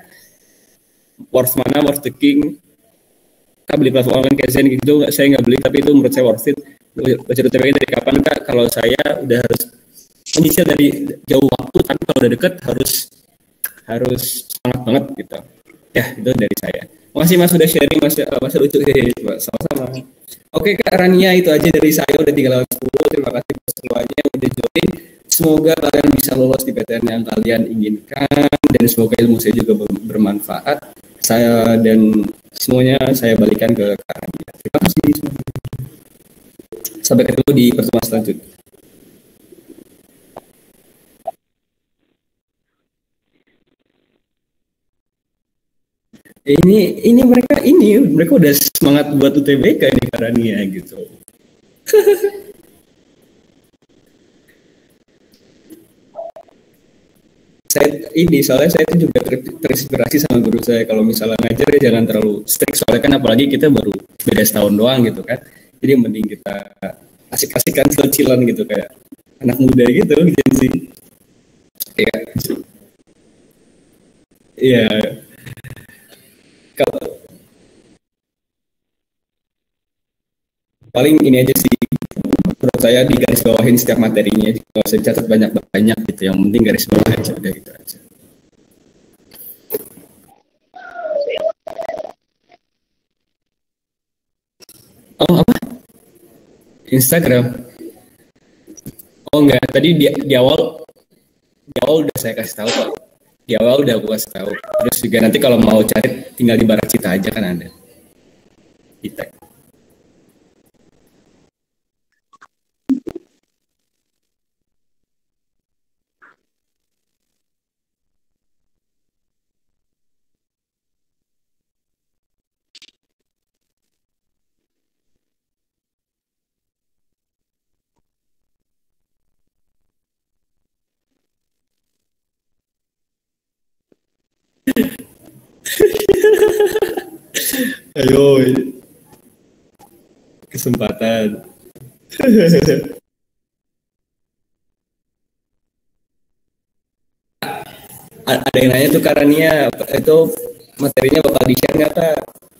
Worth mana worth The King. Kak beli platform online kayak Zen gitu, saya nggak beli tapi itu menurut saya worth it. Baca U T B K dari kapan Kak? Kalau saya udah harus menyicil dari jauh waktu, tapi kalau udah deket harus harus semangat banget gitu. Ya itu dari saya. Makasih Mas sudah sharing Mas, Mas lucu deh, sama-sama. Oke Kak Rania, itu aja dari saya, udah tiga lewat sepuluh. Terima kasih semuanya yang udah join. Semoga kalian bisa lolos di P T N yang kalian inginkan dan semoga ilmu saya juga bermanfaat. Saya dan semuanya saya balikan ke Kak Rania. Terima kasih semuanya. Sampai ketemu di pertemuan selanjutnya. Ini ini mereka ini mereka udah semangat buat U T B K di Kak Rania gitu. Saya ini soalnya saya itu juga ter, terinspirasi sama guru saya kalau misalnya ngajar ya jangan terlalu strict soalnya kan apalagi kita baru beda setahun doang gitu kan, jadi mending kita asik-asikan kecilan gitu kayak anak muda gitu Gen Z. Ya iya kalau paling ini aja sih menurut saya di garis bawahin setiap materinya, kalau saya catat banyak-banyak gitu, yang penting garis bawah aja udah gitu aja. Oh apa? Instagram? Oh enggak, tadi di, di awal di awal udah saya kasih tahu kok. Di awal udah aku kasih tahu. Terus juga nanti kalau mau cari tinggal di Barat Cita aja kan ada. Di tag. Ayo, kesempatan. Ada yang nanya tuh karena itu materinya bakal di-share nggak kak?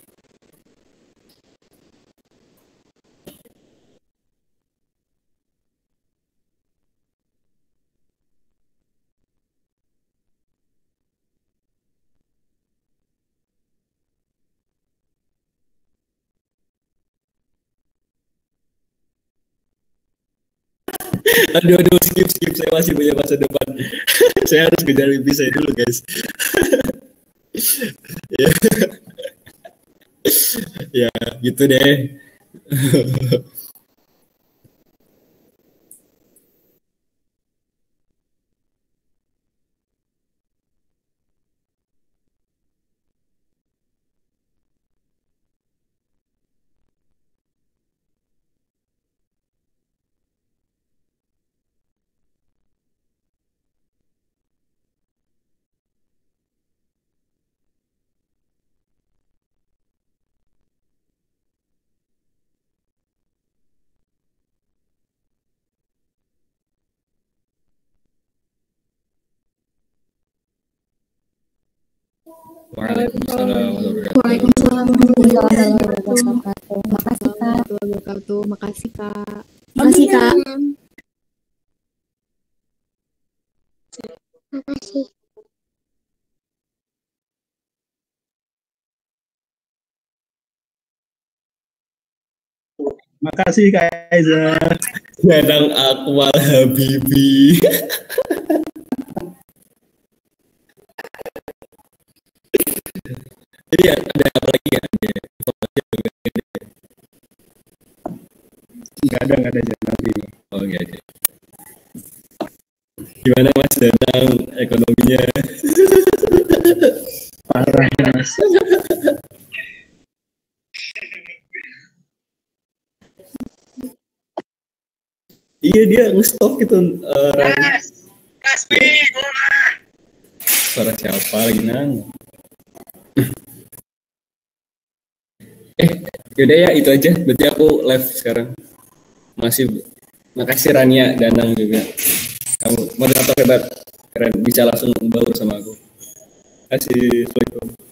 Aduh, aduh, skip, skip. Saya masih punya masa depan. Saya harus kejar mimpi saya dulu, guys. Ya, ya, gitu deh. Waalaikumsalam warahmatullahi Waalaikumsalam warahmatullahi wabarakatuh. Makasih Kak. Wabarakatuh. Makasih Kak. Makasih Kak. Makasih. Makasih Kak Aiza. Dadang Akwal Habibi. Jadi ada apa lagi ya? Nggak ada, nggak ada aja nanti. Oh nggak ada. Gimana Mas Danang ekonominya? Parah Mas. Iya dia nge-stop gitu. Uh, Suara siapa lagi nang? eh yaudah ya itu aja. Berarti aku live sekarang. Masih makasih Rania Danang juga. Kamu moderator hebat, keren, bisa langsung baur sama aku. Terima kasih. Assalamualaikum.